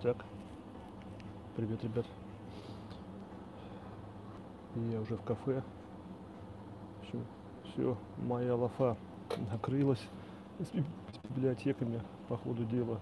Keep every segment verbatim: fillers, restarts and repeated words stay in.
Так, привет, ребят. Я уже в кафе. Все, все, моя лафа накрылась с библиотеками по ходу дела.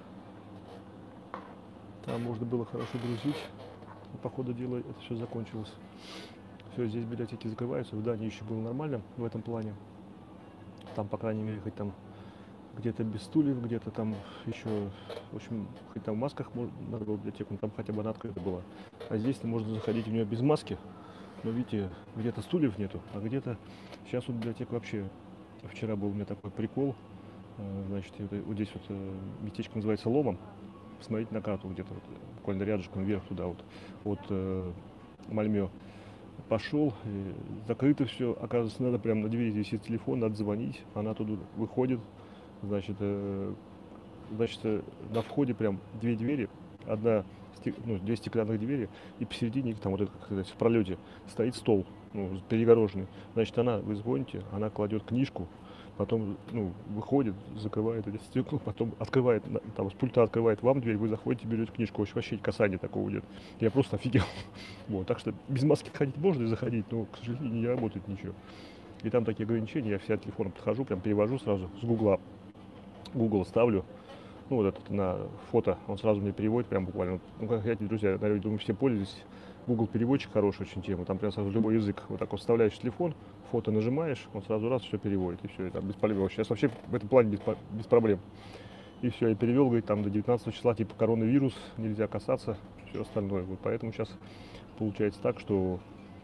Там можно было хорошо грузить. По ходу дела это все закончилось. Все, здесь библиотеки закрываются. В Дании еще было нормально в этом плане. Там, по крайней мере, хоть там где-то без стульев, где-то там еще, в общем, хоть там в масках надо было библиотеку, там хотя бы она открыта была. А здесь можно заходить в нее без маски. Но видите, где-то стульев нету, а где-то сейчас вот библиотека вообще. Вчера был у меня такой прикол. Значит, вот здесь вот местечко называется Ломом. Посмотрите на карту, где-то вот, буквально рядышком вверх туда вот от э, Мальмё. Пошел, закрыто все. Оказывается, надо прямо на двери висит телефон, надо звонить. Она туда выходит. Значит, э, значит, на входе прям две двери. Одна, ну, две стеклянных двери, и посередине, там вот это, как сказать, в пролете стоит стол, ну, перегороженный. Значит, она, вы звоните, она кладет книжку, потом, ну, выходит, закрывает эти стекла, потом открывает, там, с пульта открывает вам дверь, вы заходите, берете книжку. В общем, вообще касания такого нет. Я просто офигел. Вот, так что без маски ходить можно и заходить, но, к сожалению, не работает ничего. И там такие ограничения, я всегда телефоном подхожу, прям перевожу сразу с гугла, Google ставлю. Ну, вот это на фото, он сразу мне переводит, прям буквально. Ну, как я, друзья, наверное, думаю, все пользуетесь. Google переводчик хорошая очень тема, там прям сразу любой язык. Вот так вот вставляешь телефон, фото нажимаешь, он сразу раз все переводит, и все, это без проблем. Сейчас вообще в этом плане без, без проблем. И все, я перевел, говорит, там до девятнадцатого числа, типа коронавирус, нельзя касаться, все остальное. Вот поэтому сейчас получается так, что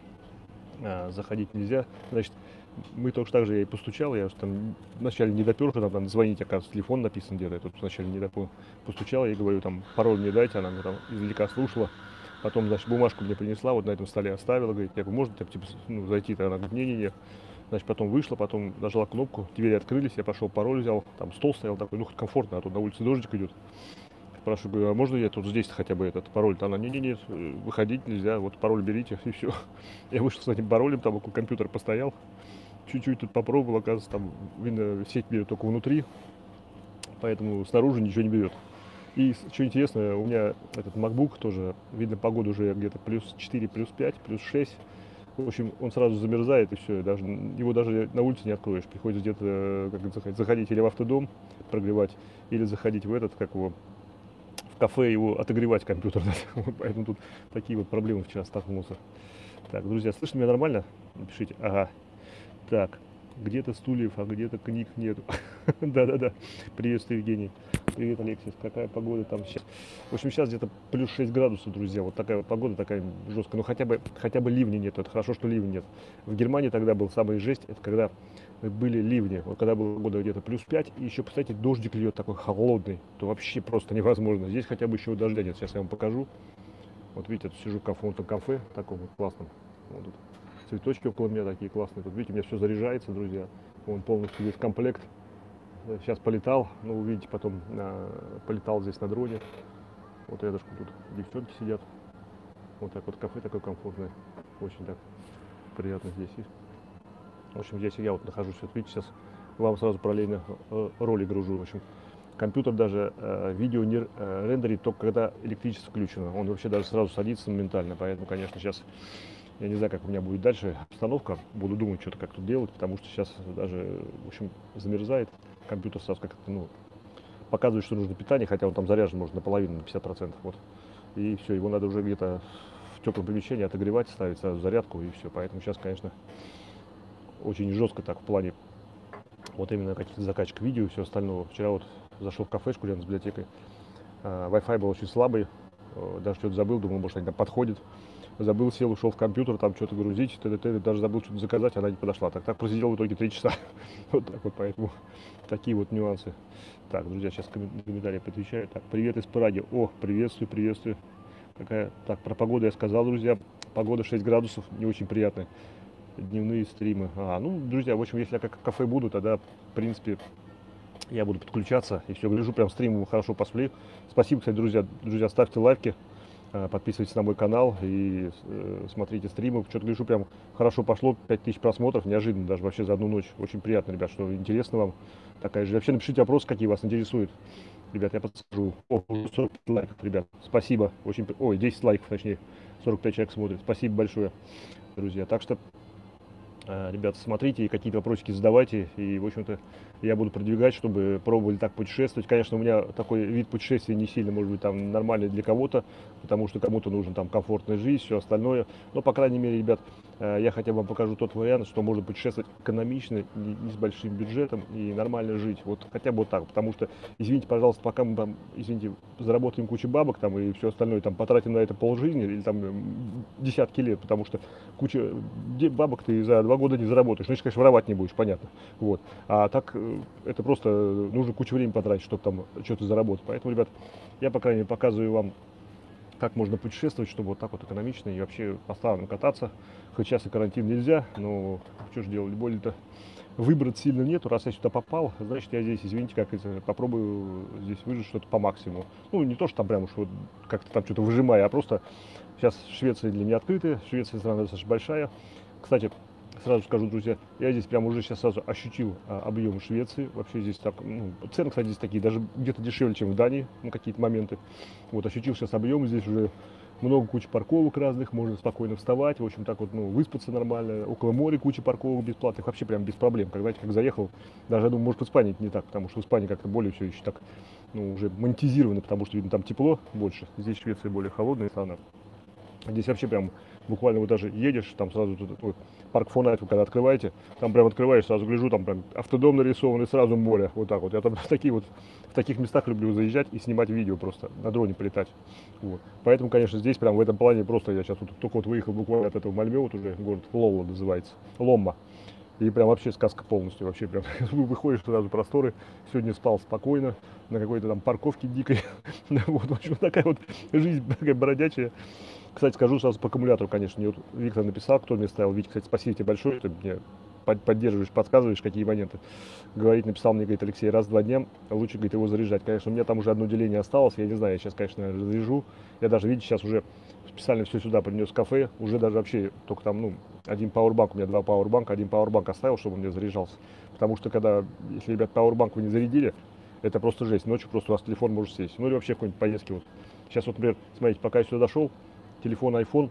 а, заходить нельзя. Значит, мы только так же, я и постучал, я там вначале не допер, там, там звонить, оказывается, телефон написан где-то, я тут вначале не допер, постучал, я говорю, там, пароль мне дайте, она мне там издалека слушала, потом, значит, бумажку мне принесла, вот на этом столе оставила, говорит, я говорю, можно там, типа, ну, зайти-то, она говорит, не-не-не, значит, потом вышла, потом нажала кнопку, двери открылись, я пошел, пароль взял, там стол стоял такой, ну, хоть комфортно, а тут на улице дождик идет. Спрашиваю, говорю, а можно я тут здесь хотя бы этот пароль-то? Она, не-не-не, выходить нельзя, вот пароль берите, и все. Я вышел с этим паролем, там около компьютера постоял, чуть-чуть тут попробовал, оказывается, там, видно, сеть берет только внутри, поэтому снаружи ничего не берет. И что интересно, у меня этот MacBook тоже, видно, погода уже где-то плюс четыре, плюс пять, плюс шесть. В общем, он сразу замерзает, и все, даже, его даже на улице не откроешь. Приходится где-то, как заходить, заходить или в автодом прогревать, или заходить в этот, как его, в кафе его отогревать компьютер. Поэтому тут такие вот проблемы вчера столкнулся. Так, друзья, слышно меня нормально? Напишите. Ага. Так, где-то стульев, а где-то книг нету. Да-да-да. Приветствую, Евгений. Привет, Алексис. Какая погода там сейчас? В общем, сейчас где-то плюс шесть градусов, друзья. Вот такая вот погода, такая жесткая. Ну, хотя бы, хотя бы ливни нет. Это хорошо, что ливни нет. В Германии тогда был самый жесть. Это когда были ливни. Вот когда было погода где-то плюс пять. И еще, кстати, дождик льет такой холодный. То вообще просто невозможно. Здесь хотя бы еще дождя нет. Сейчас я вам покажу. Вот видите, я сижу в комфортном кафе. Таком вот классном. Вот тут цветочки около меня такие классные. Тут, видите, у меня все заряжается, друзья. Он полностью весь комплект. Сейчас полетал, ну, увидите, потом э, полетал здесь на дроне. Вот рядышком тут девчонки сидят. Вот так вот кафе такое комфортное. Очень так приятно здесь. В общем, здесь я вот нахожусь. Вот видите, сейчас вам сразу параллельно э, ролик гружу. В общем, компьютер даже э, видео не э, рендерит только когда электричество включено. Он вообще даже сразу садится моментально. Поэтому, конечно, сейчас я не знаю, как у меня будет дальше обстановка. Буду думать, что-то как тут делать, потому что сейчас даже, в общем, замерзает. Компьютер сразу как-то, ну, показывает, что нужно питание, хотя он там заряжен, может, наполовину, на пятьдесят процентов. Вот. И все, его надо уже где-то в теплом помещении отогревать, ставить сразу зарядку, и все. Поэтому сейчас, конечно, очень жестко так в плане вот именно каких-то закачек видео и все остальное. Вчера вот зашел в кафешку рядом с библиотекой. Wi-Fi был очень слабый, даже что-то забыл, думал, может, они там подходят. Забыл, сел, ушел в компьютер, там что-то грузить, т.д. даже забыл что-то заказать, она не подошла. Так, так просидел в итоге три часа. Вот так вот, поэтому такие вот нюансы. Так, друзья, сейчас комментарии отвечаю. Так, привет из Праги. О, приветствую, приветствую. Какая... Так, про погоду я сказал, друзья. Погода шесть градусов, не очень приятная. Дневные стримы. А, ну, друзья, в общем, если я как в кафе буду, тогда, в принципе, я буду подключаться. И все, гляжу, прям стрим хорошо посмотрели. Спасибо, кстати, друзья. Друзья, ставьте лайки. Подписывайтесь на мой канал и э, смотрите стримы. Что-то гляжу, прям хорошо пошло, пять тысяч просмотров, неожиданно даже вообще за одну ночь. Очень приятно, ребят, что интересно вам такая же. Вообще напишите вопросы, какие вас интересуют. Ребят, я подскажу. О, сорок пять лайков, ребят. Спасибо. Очень... Ой, десять лайков, точнее. сорок пять человек смотрит. Спасибо большое, друзья. Так что, ребят, смотрите и какие-то вопросики задавайте. И, в общем-то, я буду продвигать, чтобы пробовали так путешествовать. Конечно, у меня такой вид путешествия не сильно, может быть, там нормальный для кого-то, потому что кому-то нужен там комфортная жизнь, все остальное. Но, по крайней мере, ребят, я хотя бы вам покажу тот вариант, что можно путешествовать экономично, не, не с большим бюджетом и нормально жить. Вот хотя бы вот так. Потому что, извините, пожалуйста, пока мы там, извините, заработаем кучу бабок там и все остальное, там потратим на это полжизни или там десятки лет, потому что куча бабок ты за два года не заработаешь. Ну, если, конечно, воровать не будешь, понятно. Вот. А так это просто нужно кучу времени потратить, чтобы там что-то заработать. Поэтому, ребят, я, по крайней мере, показываю вам, как можно путешествовать, чтобы вот так вот экономично и вообще по странам кататься. Хоть сейчас и карантин нельзя, но что же делать, более-то выбрать сильно нету. Раз я сюда попал, значит, я здесь, извините, как это, попробую здесь выжить что-то по максимуму. Ну, не то, что там прям уж вот как-то там что-то выжимаю, а просто сейчас Швеция для меня открытая, Швеция страна достаточно большая. Кстати, сразу скажу, друзья, я здесь прям уже сейчас сразу ощутил а, объем Швеции. Вообще здесь так, ну, цены, кстати, здесь такие, даже где-то дешевле, чем в Дании на какие-то моменты. Вот, ощутил сейчас объем, здесь уже много кучи парковок разных, можно спокойно вставать, в общем, так вот, ну, выспаться нормально. Около моря куча парковок бесплатных, вообще прям без проблем. Как, знаете, как заехал, даже, я думаю, может, в Испании не так, потому что в Испании как-то более все еще так, ну, уже монетизировано, потому что, видно, там тепло больше. Здесь Швеция более холодная страна. Здесь вообще прям буквально вот даже едешь, там сразу тут, вот, парк Фонайт, вы когда открываете, там прям открываешь, сразу гляжу, там прям автодом нарисован и сразу море, вот так вот. Я там в такие вот, в таких местах люблю заезжать и снимать видео просто, на дроне полетать. Вот. Поэтому, конечно, здесь прям в этом плане просто я сейчас вот, только вот выехал буквально от этого Мальмё, вот уже город Лолла называется, Ломма. И прям вообще сказка полностью, вообще прям выходишь сразу просторы. Сегодня спал спокойно, на какой-то там парковке дикой. Вот, в общем, такая вот жизнь такая бродячая. Кстати, скажу сразу по аккумулятору, конечно, мне вот Виктор написал, кто мне ставил. Витя, кстати, спасибо тебе большое, что мне поддерживаешь, подсказываешь, какие моменты. Говорит, написал мне, говорит, Алексей, раз в два дня лучше, говорит, его заряжать. Конечно, у меня там уже одно деление осталось, я не знаю, я сейчас, конечно, заряжу. Я даже, видите, сейчас уже специально все сюда принес в кафе, уже даже вообще только там, ну, один пауэрбанк, у меня два пауэрбанка, один пауэрбанк оставил, чтобы он мне заряжался. Потому что, когда, если, ребят, пауэрбанк вы не зарядили, это просто жесть, ночью просто у вас телефон может сесть. Ну или вообще какой-нибудь поездки вот. Сейчас вот, например, смотрите, пока я сюда дошел, телефон iPhone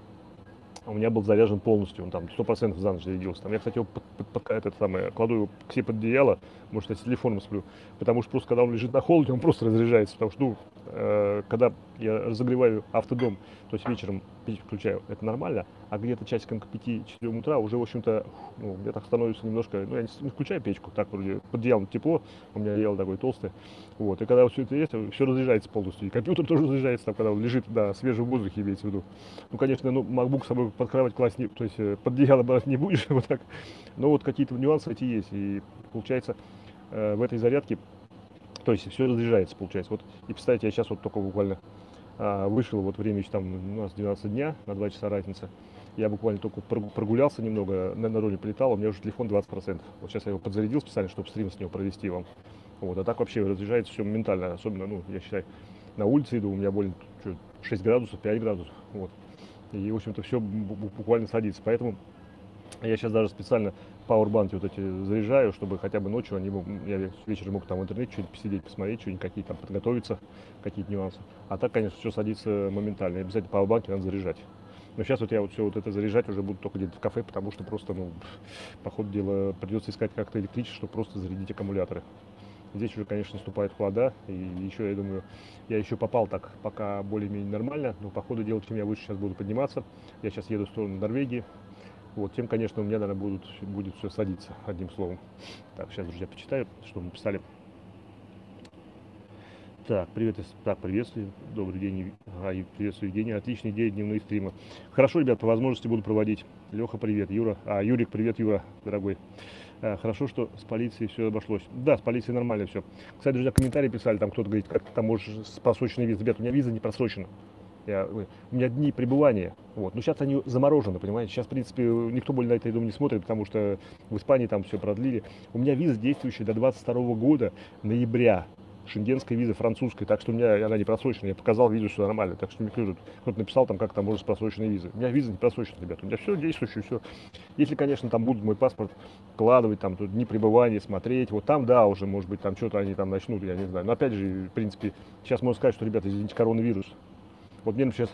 у меня был заряжен полностью, он там сто процентов за ночь зарядился. Там я, кстати, его под, под, под, этот самый, кладу его к себе под одеяло, может, я с телефоном сплю, потому что просто, когда он лежит на холоде, он просто разряжается, потому что, ну, э, когда я разогреваю автодом, то есть вечером печь включаю, это нормально, а где-то часиком к пяти-четырем утра уже, в общем-то, ну, мне так становится немножко, ну, я не включаю печку, так вроде под одеялом тепло, у меня одеяло такое толстое, вот, и когда вот все это есть, все разряжается полностью, и компьютер тоже разряжается, там, когда он лежит, да, свежем воздухе, имеется в виду. Ну, конечно, ну, MacBook с собой под кровать класть не, то есть под одеяло брать не будешь, вот так, но вот какие-то нюансы эти есть, и получается э, в этой зарядке, то есть все разряжается, получается, вот, и представьте, я сейчас вот только буквально а, вышел, вот время еще там у нас двенадцать дня, на два часа разница, я буквально только прогулялся немного, на дороге полетал, у меня уже телефон двадцать процентов, вот сейчас я его подзарядил специально, чтобы стрим с него провести вам, вот, а так вообще разряжается все моментально, особенно, ну, я считаю, на улице иду, у меня более шесть градусов, пять градусов, вот. И, в общем-то, все буквально садится. Поэтому я сейчас даже специально пауэрбанки вот эти заряжаю, чтобы хотя бы ночью они, я вечером мог там в интернете что-нибудь посидеть, посмотреть, что-нибудь, какие там подготовиться, какие-то нюансы. А так, конечно, все садится моментально. И обязательно пауэрбанки надо заряжать. Но сейчас вот я вот все вот это заряжать уже буду только где-то в кафе, потому что просто, ну, по ходу дела придется искать как-то электричество, чтобы просто зарядить аккумуляторы. Здесь уже, конечно, наступает холода, и еще, я думаю, я еще попал так пока более-менее нормально, но по ходу дела, чем я выше сейчас буду подниматься, я сейчас еду в сторону Норвегии, вот, тем, конечно, у меня, наверное, будут, будет все садиться, одним словом. Так, сейчас, друзья, почитаю, что мы писали. Так, привет, так, приветствую, добрый день, а, приветствую, Евгений, отличная идея, дневные стримы. Хорошо, ребят, по возможности буду проводить. Леха, привет, Юра, а, Юрик, привет, Юра, дорогой. Хорошо, что с полицией все обошлось. Да, с полицией нормально все. Кстати, друзья, комментарии писали, там кто-то говорит, как там можешь с просроченной визой. Ребят, у меня виза не просрочена. Я, у меня дни пребывания. Вот. Но сейчас они заморожены, понимаете. Сейчас, в принципе, никто более на это, я думаю, не смотрит, потому что в Испании там все продлили. У меня виза действующая до двадцать второго года, ноября. шенгенская виза, французская, так что у меня она не просроченная, я показал визу, все нормально, так что мне кто-то написал там, как там можно с просроченной визой. У меня виза не просроченная, ребята, у меня все действующее, все. Если, конечно, там будут мой паспорт вкладывать, там, тут дни пребывания, смотреть, вот там, да, уже, может быть, там что-то они там начнут, я не знаю. Но опять же, в принципе, сейчас можно сказать, что, ребята, извините, коронавирус. Вот мне сейчас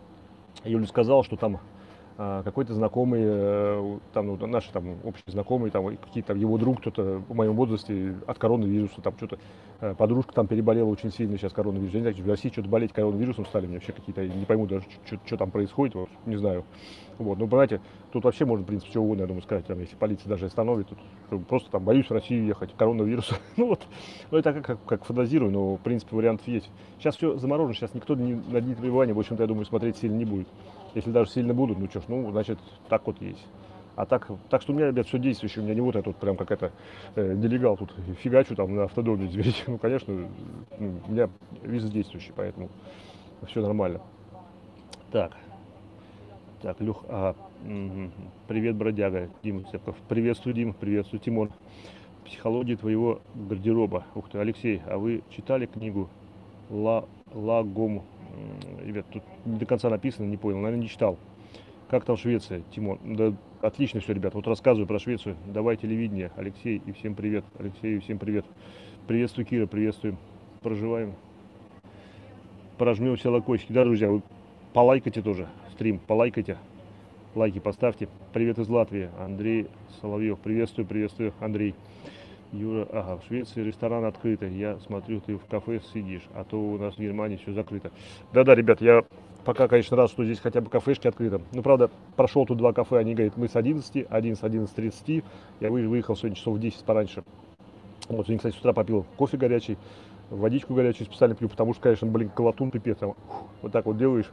Юля сказал, что там а, какой-то знакомый, э, там, ну, наши там общие знакомые, там, какие-то его друг, кто-то в моем возрасте от коронавируса, там, что-то, э, подружка там переболела очень сильно сейчас коронавирусом. Я не знаю, в России что-то болеть коронавирусом стали, мне вообще какие-то, не пойму даже, что там происходит, вот, не знаю. Вот, ну, понимаете, тут вообще можно, в принципе, все угодно, я думаю, сказать, там, если полиция даже остановит, тут, просто там боюсь в Россию ехать, коронавирус. Ну вот, ну это как, как фантазирую, но, в принципе, вариантов есть. Сейчас все заморожено, сейчас никто ни, на дни пребывания, в общем-то, я думаю, смотреть сильно не будет. Если даже сильно будут, ну что ж, ну, значит, так вот есть. А так, так что у меня, ребят, все действующее, у меня не вот это вот прям как это э, нелегал тут фигачу там на автодоме, извините. Ну, конечно, ну, у меня виза действующая, поэтому все нормально. Так, так, Люх, а, угу. Привет, бродяга, Дима Цепков. Приветствую, Дима, приветствую, Тимон. Психология твоего гардероба. Ух ты, Алексей, а вы читали книгу Ла, Лагом? Ребят, тут не до конца написано, не понял, наверное, не читал. Как там Швеция, Тимон? Да, отлично все, ребят. Вот рассказываю про Швецию. Давай телевидение. Алексей, и всем привет. Алексей, и всем привет. Приветствую, Кира, приветствую. Проживаем. Прожмем все локотики. Да, друзья, вы полайкайте тоже стрим, полайкайте. Лайки поставьте. Привет из Латвии. Андрей Соловьев. Приветствую, приветствую, Андрей. Юра, ага, в Швеции ресторан открытый. Я смотрю, ты в кафе сидишь, а то у нас в Германии все закрыто. Да-да, ребят, я пока, конечно, рад, что здесь хотя бы кафешки открыты. Ну, правда, прошел тут два кафе, они говорят, мы с одиннадцати, один с одиннадцати тридцати. Я выехал сегодня часов в десять пораньше. Вот, сегодня, кстати, с утра попил кофе горячий, водичку горячую специально пью, потому что, конечно, блин, колотун пипец. Там, вот так вот делаешь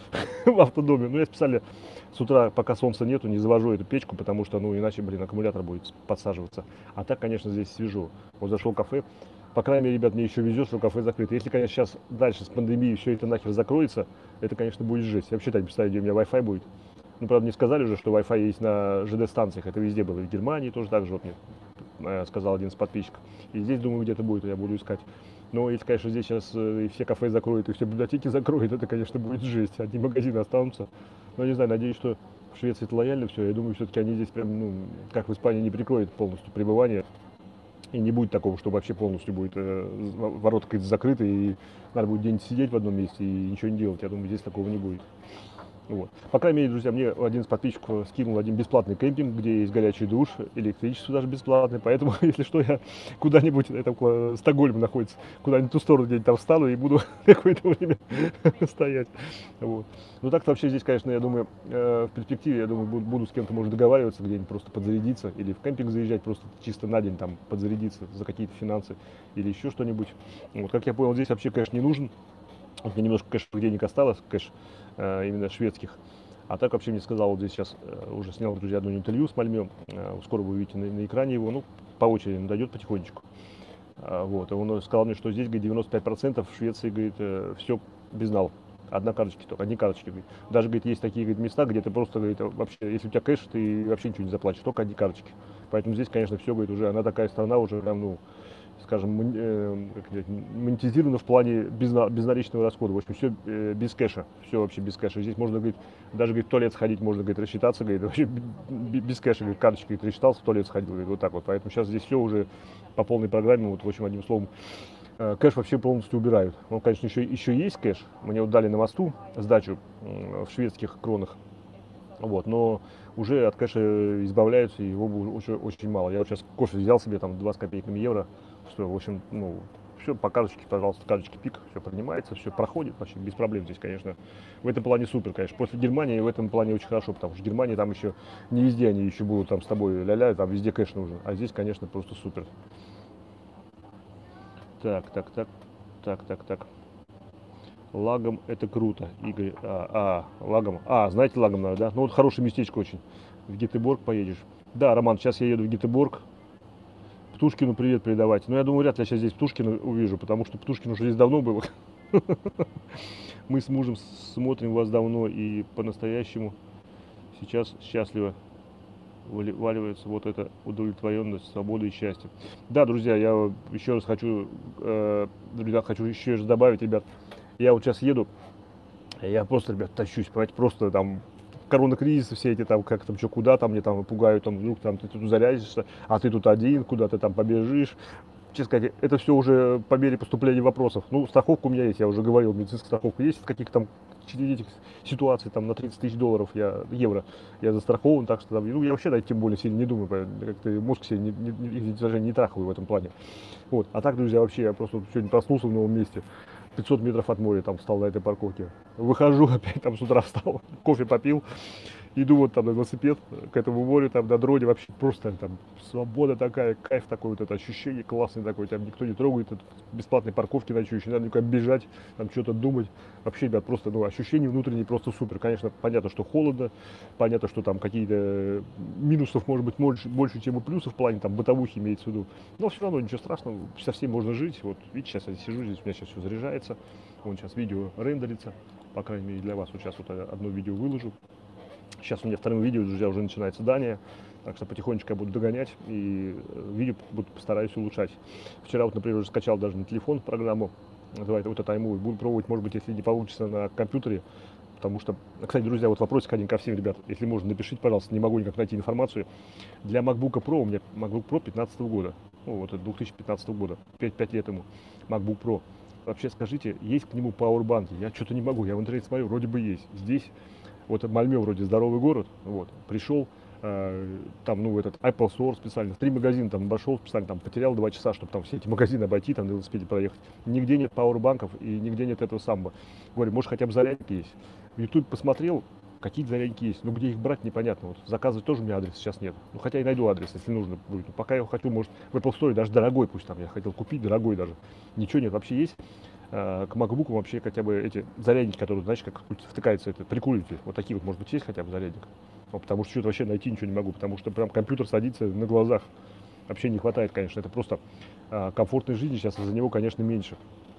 в автодоме. Ну, я специально с утра, пока солнца нету, не завожу эту печку, потому что, ну, иначе, блин, аккумулятор будет подсаживаться. А так, конечно, здесь свежо. Вот зашел в кафе. По крайней мере, ребят, мне еще везет, что кафе закрыто. Если, конечно, сейчас дальше с пандемией все это нахер закроется, это, конечно, будет жесть. Я вообще так не представляю, где у меня Wi-Fi будет. Ну, правда, мне сказали уже, что Wi-Fi есть на ЖД-станциях. Это везде было. И в Германии тоже так же, вот мне э, сказал один из подписчиков. И здесь, думаю, где-то будет, я буду искать. Но если, конечно, здесь сейчас э, и все кафе закроют, и все библиотеки закроют, это, конечно, будет жесть. Одни магазины останутся. Но не знаю, надеюсь, что в Швеции это лояльно все. Я думаю, все-таки они здесь прям, ну, как в Испании, не прикроют полностью пребывание. И не будет такого, что вообще полностью будет э, ворота какие-то закрыты, и надо будет день сидеть в одном месте и ничего не делать. Я думаю, здесь такого не будет. Вот. По крайней мере, друзья, мне один из подписчиков скинул один бесплатный кемпинг, где есть горячий душ, электричество даже бесплатное, поэтому, если что, я куда-нибудь, это около Стокгольма находится, куда-нибудь в ту сторону где-нибудь там встану и буду какое-то время стоять. Вот. Ну так-то вообще здесь, конечно, я думаю, в перспективе, я думаю, буду, буду с кем-то, может, договариваться, где-нибудь просто подзарядиться, или в кемпинг заезжать, просто чисто на день там подзарядиться за какие-то финансы, или еще что-нибудь. Вот, как я понял, здесь вообще, конечно, не нужен. Вот мне немножко кэш денег осталось, кэш э, именно шведских. А так вообще мне сказал, вот здесь сейчас э, уже снял, друзья, одно интервью с Мальмё. Э, скоро вы увидите на, на экране его, ну, по очереди он дойдет потихонечку. Э, вот, и он сказал мне, что здесь, говорит, девяносто пять процентов в Швеции, говорит, э, все безнал. Одна карточка только, одни карточки, говорит. Даже, говорит, есть такие, говорит, места, где ты просто, говорит, вообще, если у тебя кэш, ты вообще ничего не заплатишь, только одни карточки. Поэтому здесь, конечно, все, говорит, уже, она такая страна уже прям, ну, скажем, монетизировано в плане безналичного расхода. В общем, все без кэша, все вообще без кэша. Здесь можно, говорит, даже, говорит, в туалет сходить, можно, говорит, рассчитаться, говорит, вообще без кэша, говорит, карточкой, говорит, рассчитался, в туалет сходил, говорит, вот так вот. Поэтому сейчас здесь все уже по полной программе, вот, в общем, одним словом, кэш вообще полностью убирают. Он, конечно, еще, еще есть кэш. Мне вот дали на мосту сдачу в шведских кронах. Вот, но уже от кэша избавляются, и его очень, очень мало. Я вот сейчас кофе взял себе, там, два с копейками евро. Что, в общем, ну, все по карточке, пожалуйста, карточки пик, все принимается, все проходит, вообще без проблем здесь, конечно. В этом плане супер, конечно. После Германии в этом плане очень хорошо, потому что в Германии там еще не везде они еще будут там с тобой ля-ля, там везде кэш нужен. А здесь, конечно, просто супер. Так, так, так, так, так, так. Лагом это круто, Игорь. А, а, лагом. А, знаете, лагом надо, да? Ну вот хорошее местечко очень. В Гетеборг поедешь. Да, Роман, сейчас я еду в Гетеборг. Птушкину привет передавать. Но я думаю, вряд ли я сейчас здесь Птушкина увижу, потому что Птушкин уже здесь давно был. Мы с мужем смотрим вас давно и по-настоящему сейчас счастливы вываливается вот эта удовлетворенность, свобода и счастье. Да, друзья, я еще раз хочу, э, ребят, хочу еще раз добавить, ребят, я вот сейчас еду, я просто, ребят, тащусь, понимаете, просто там коронакризисы все эти, там, как там, что, куда там, мне там пугают, там, вдруг там ты тут зарядишься, а ты тут один, куда ты там побежишь. Честно сказать, это все уже по мере поступления вопросов. Ну, страховка у меня есть, я уже говорил, медицинская страховка есть, в каких-то там этих ситуаций там на тридцать тысяч долларов я, евро я застрахован, так что там, ну, я вообще на это тем более сильно не думаю, как-то мозг себе не, не, не, даже не трахаю в этом плане. Вот. А так, друзья, вообще я просто сегодня проснулся в новом месте, пятьсот метров от моря там встал на этой парковке, выхожу опять там с утра встал, кофе попил, иду вот там на велосипед к этому морю, там на дроне, вообще просто там свобода такая, кайф такой, вот это ощущение классное такое, там никто не трогает, бесплатной парковки ночующей, не надо никуда бежать, там что-то думать. Вообще, ребят, просто, ну, ощущения внутренние просто супер. Конечно, понятно, что холодно, понятно, что там какие-то минусов может быть больше, больше, чем и плюсов в плане там бытовухи имеется в виду, но все равно ничего страшного, со всем можно жить. Вот видите, сейчас я сижу здесь, у меня сейчас все заряжается, вон сейчас видео рендерится, по крайней мере для вас, вот сейчас вот одно видео выложу. Сейчас у меня вторым видео, друзья, уже начинается задание, так что потихонечку я буду догонять и видео буду постараюсь улучшать. Вчера вот, например, уже скачал даже на телефон программу, называется вот это iMovie, буду пробовать, может быть, если не получится на компьютере, потому что, кстати, друзья, вот вопросик один ко всем, ребят, если можно, напишите, пожалуйста, не могу никак найти информацию. Для MacBook Pro, у меня MacBook Pro пятнадцатого года, ну вот это две тысячи пятнадцатого года, пять лет ему, MacBook Pro. Вообще скажите, есть к нему пауэрбанки? Я что-то не могу, я в интернете смотрю, вроде бы есть. Здесь вот Мальме вроде здоровый город, вот, пришел, э, там, ну, этот Apple Store специально, в три магазина там обошел специально, там, потерял два часа, чтобы там все эти магазины обойти, там, на велосипеде проехать. Нигде нет пауэрбанков и нигде нет этого самого. Говорю, может, хотя бы зарядки есть. В YouTube посмотрел, какие-то зарядки есть, но где их брать, непонятно. Вот, заказывать тоже у меня адреса сейчас нет. Ну, хотя и найду адрес, если нужно будет. Но пока я хочу, может, в Apple Store даже дорогой, пусть там, я хотел купить, дорогой даже. Ничего нет, вообще есть. К MacBook вообще хотя бы эти зарядники, которые, знаешь, как втыкается это прикуриватель, вот такие вот, может быть, есть хотя бы зарядник. Ну, потому что что-то вообще найти ничего не могу, потому что прям компьютер садится на глазах. Вообще не хватает, конечно, это просто а, комфортной жизни сейчас из-за него, конечно, меньше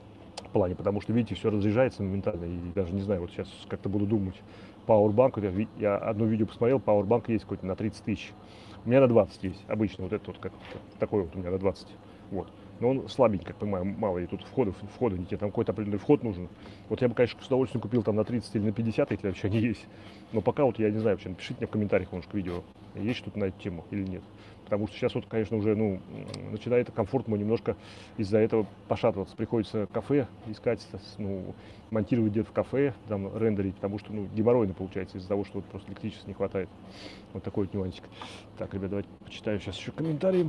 в плане, потому что, видите, все разряжается моментально, и даже не знаю, вот сейчас как-то буду думать. Powerbank, я, я одно видео посмотрел, Powerbank есть какой-то на тридцать тысяч, у меня на двадцать есть, обычно вот это вот, как, такой вот у меня на двадцать, вот. Но он слабенький, как понимаю, мало, и тут входов, входа не те, там какой-то определенный вход нужен. Вот я бы, конечно, с удовольствием купил там на тридцать или на пятьдесят, если вообще они есть. Но пока вот я не знаю, вообще, напишите мне в комментариях, может, к видео, есть что-то на эту тему или нет. Потому что сейчас вот, конечно, уже, ну, начинает комфорт мой немножко из-за этого пошатываться. Приходится кафе искать, ну, монтировать где-то в кафе, там, рендерить, потому что, ну, геморройно получается из-за того, что вот просто электричества не хватает. Вот такой вот нюансик. Так, ребят, давайте почитаю сейчас еще комментарии.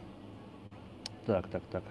Так, так, так.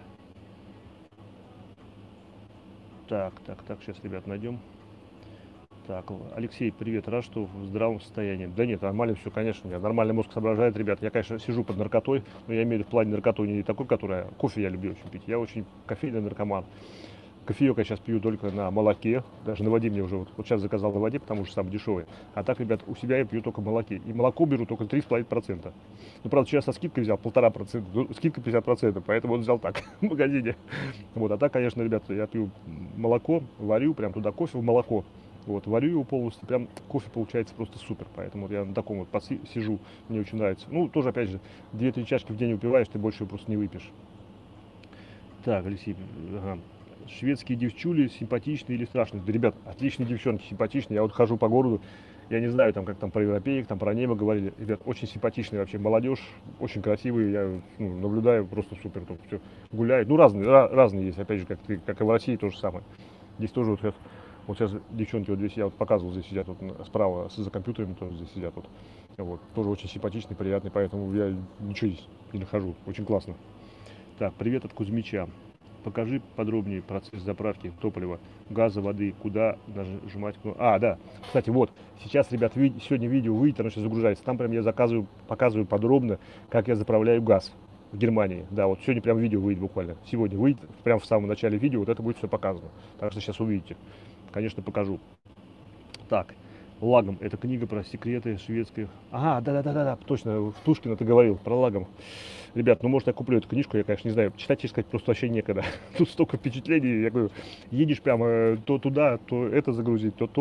Так, так, так, сейчас, ребят, найдем. Так, Алексей, привет, рад, что в здравом состоянии. Да нет, нормально все, конечно, у меня нормальный мозг соображает, ребят. Я, конечно, сижу под наркотой, но я имею в виду в плане наркоты не такой, которая... Кофе я люблю очень пить, я очень кофейный наркоман. Кофеек я сейчас пью только на молоке, даже на воде мне уже, вот, вот сейчас заказал на воде, потому что самый дешевый. А так, ребят, у себя я пью только молоке. И молоко беру только три с половиной процента. Ну, правда, сейчас со скидкой взял полтора процента, ну, скидка пятьдесят процентов, поэтому вот взял так в магазине. Вот, а так, конечно, ребят, я пью молоко, варю прям туда кофе в молоко. Вот, варю его полностью, прям кофе получается просто супер, поэтому вот я на таком вот сижу, мне очень нравится. Ну, тоже, опять же, две-три чашки в день выпиваешь, ты больше его просто не выпьешь. Так, Алексей, ага. Шведские девчули симпатичные или страшные? Да, ребят, отличные девчонки, симпатичные. Я вот хожу по городу, я не знаю, там, как там про европеек, там про небо говорили. Ребят, очень симпатичные вообще, молодежь, очень красивые. Я, ну, наблюдаю, просто супер. Там все гуляют. Ну, разные, разные есть, опять же, как, как и в России то же самое. Здесь тоже вот сейчас, вот сейчас девчонки вот здесь, я вот показывал, здесь сидят вот справа за компьютерами, тоже здесь сидят вот. Вот, тоже очень симпатичный, приятный, поэтому я ничего здесь не нахожу. Очень классно. Так, привет от Кузьмича. Покажи подробнее процесс заправки топлива, газа, воды, куда нажимать кнопку. А, да, кстати, вот, сейчас, ребят, ви сегодня видео выйдет, оно сейчас загружается. Там прям я заказываю, показываю подробно, как я заправляю газ в Германии. Да, вот сегодня прям видео выйдет буквально. Сегодня выйдет, прям в самом начале видео, вот это будет все показано. Так что сейчас увидите. Конечно, покажу. Так, Лагом. Это книга про секреты шведских. Ага, да-да-да-да, точно, Птушкина ты говорил про Лагом. Ребят, ну может я куплю эту книжку, я, конечно, не знаю, читать, честно сказать, просто вообще некогда. Тут столько впечатлений, я говорю, едешь прямо то туда, то это загрузить, то то.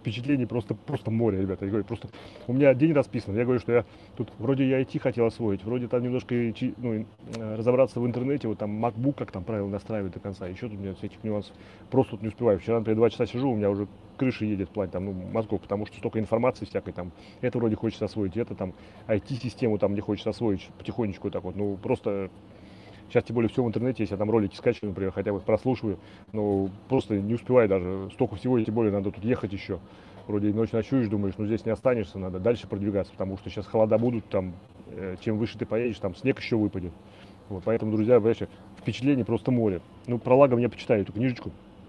впечатлений просто, просто море, ребята. Я говорю, просто у меня день расписан. Я говорю, что я тут вроде я ай ти хотел освоить, вроде там немножко ну, разобраться в интернете, вот там MacBook, как там правильно настраивать до конца. Еще тут у меня всяких нюансов. Просто тут не успеваю. Вчера, например, два часа сижу, у меня уже крыша едет в плане там, ну, мозгов, потому что столько информации всякой там. Это вроде хочется освоить, это там ай ти-систему там не хочется освоить потихонечку так вот. Ну, просто сейчас, тем более, все в интернете, если я там ролики скачиваю, например, хотя бы прослушиваю, но просто не успеваю даже, столько всего, и тем более надо тут ехать еще. Вроде ночь ночуешь, думаешь, ну здесь не останешься, надо дальше продвигаться, потому что сейчас холода будут, там, э, чем выше ты поедешь, там снег еще выпадет. Вот, поэтому, друзья, вообще, впечатление просто море. Ну, про Лагом я почитаю эту книжечку,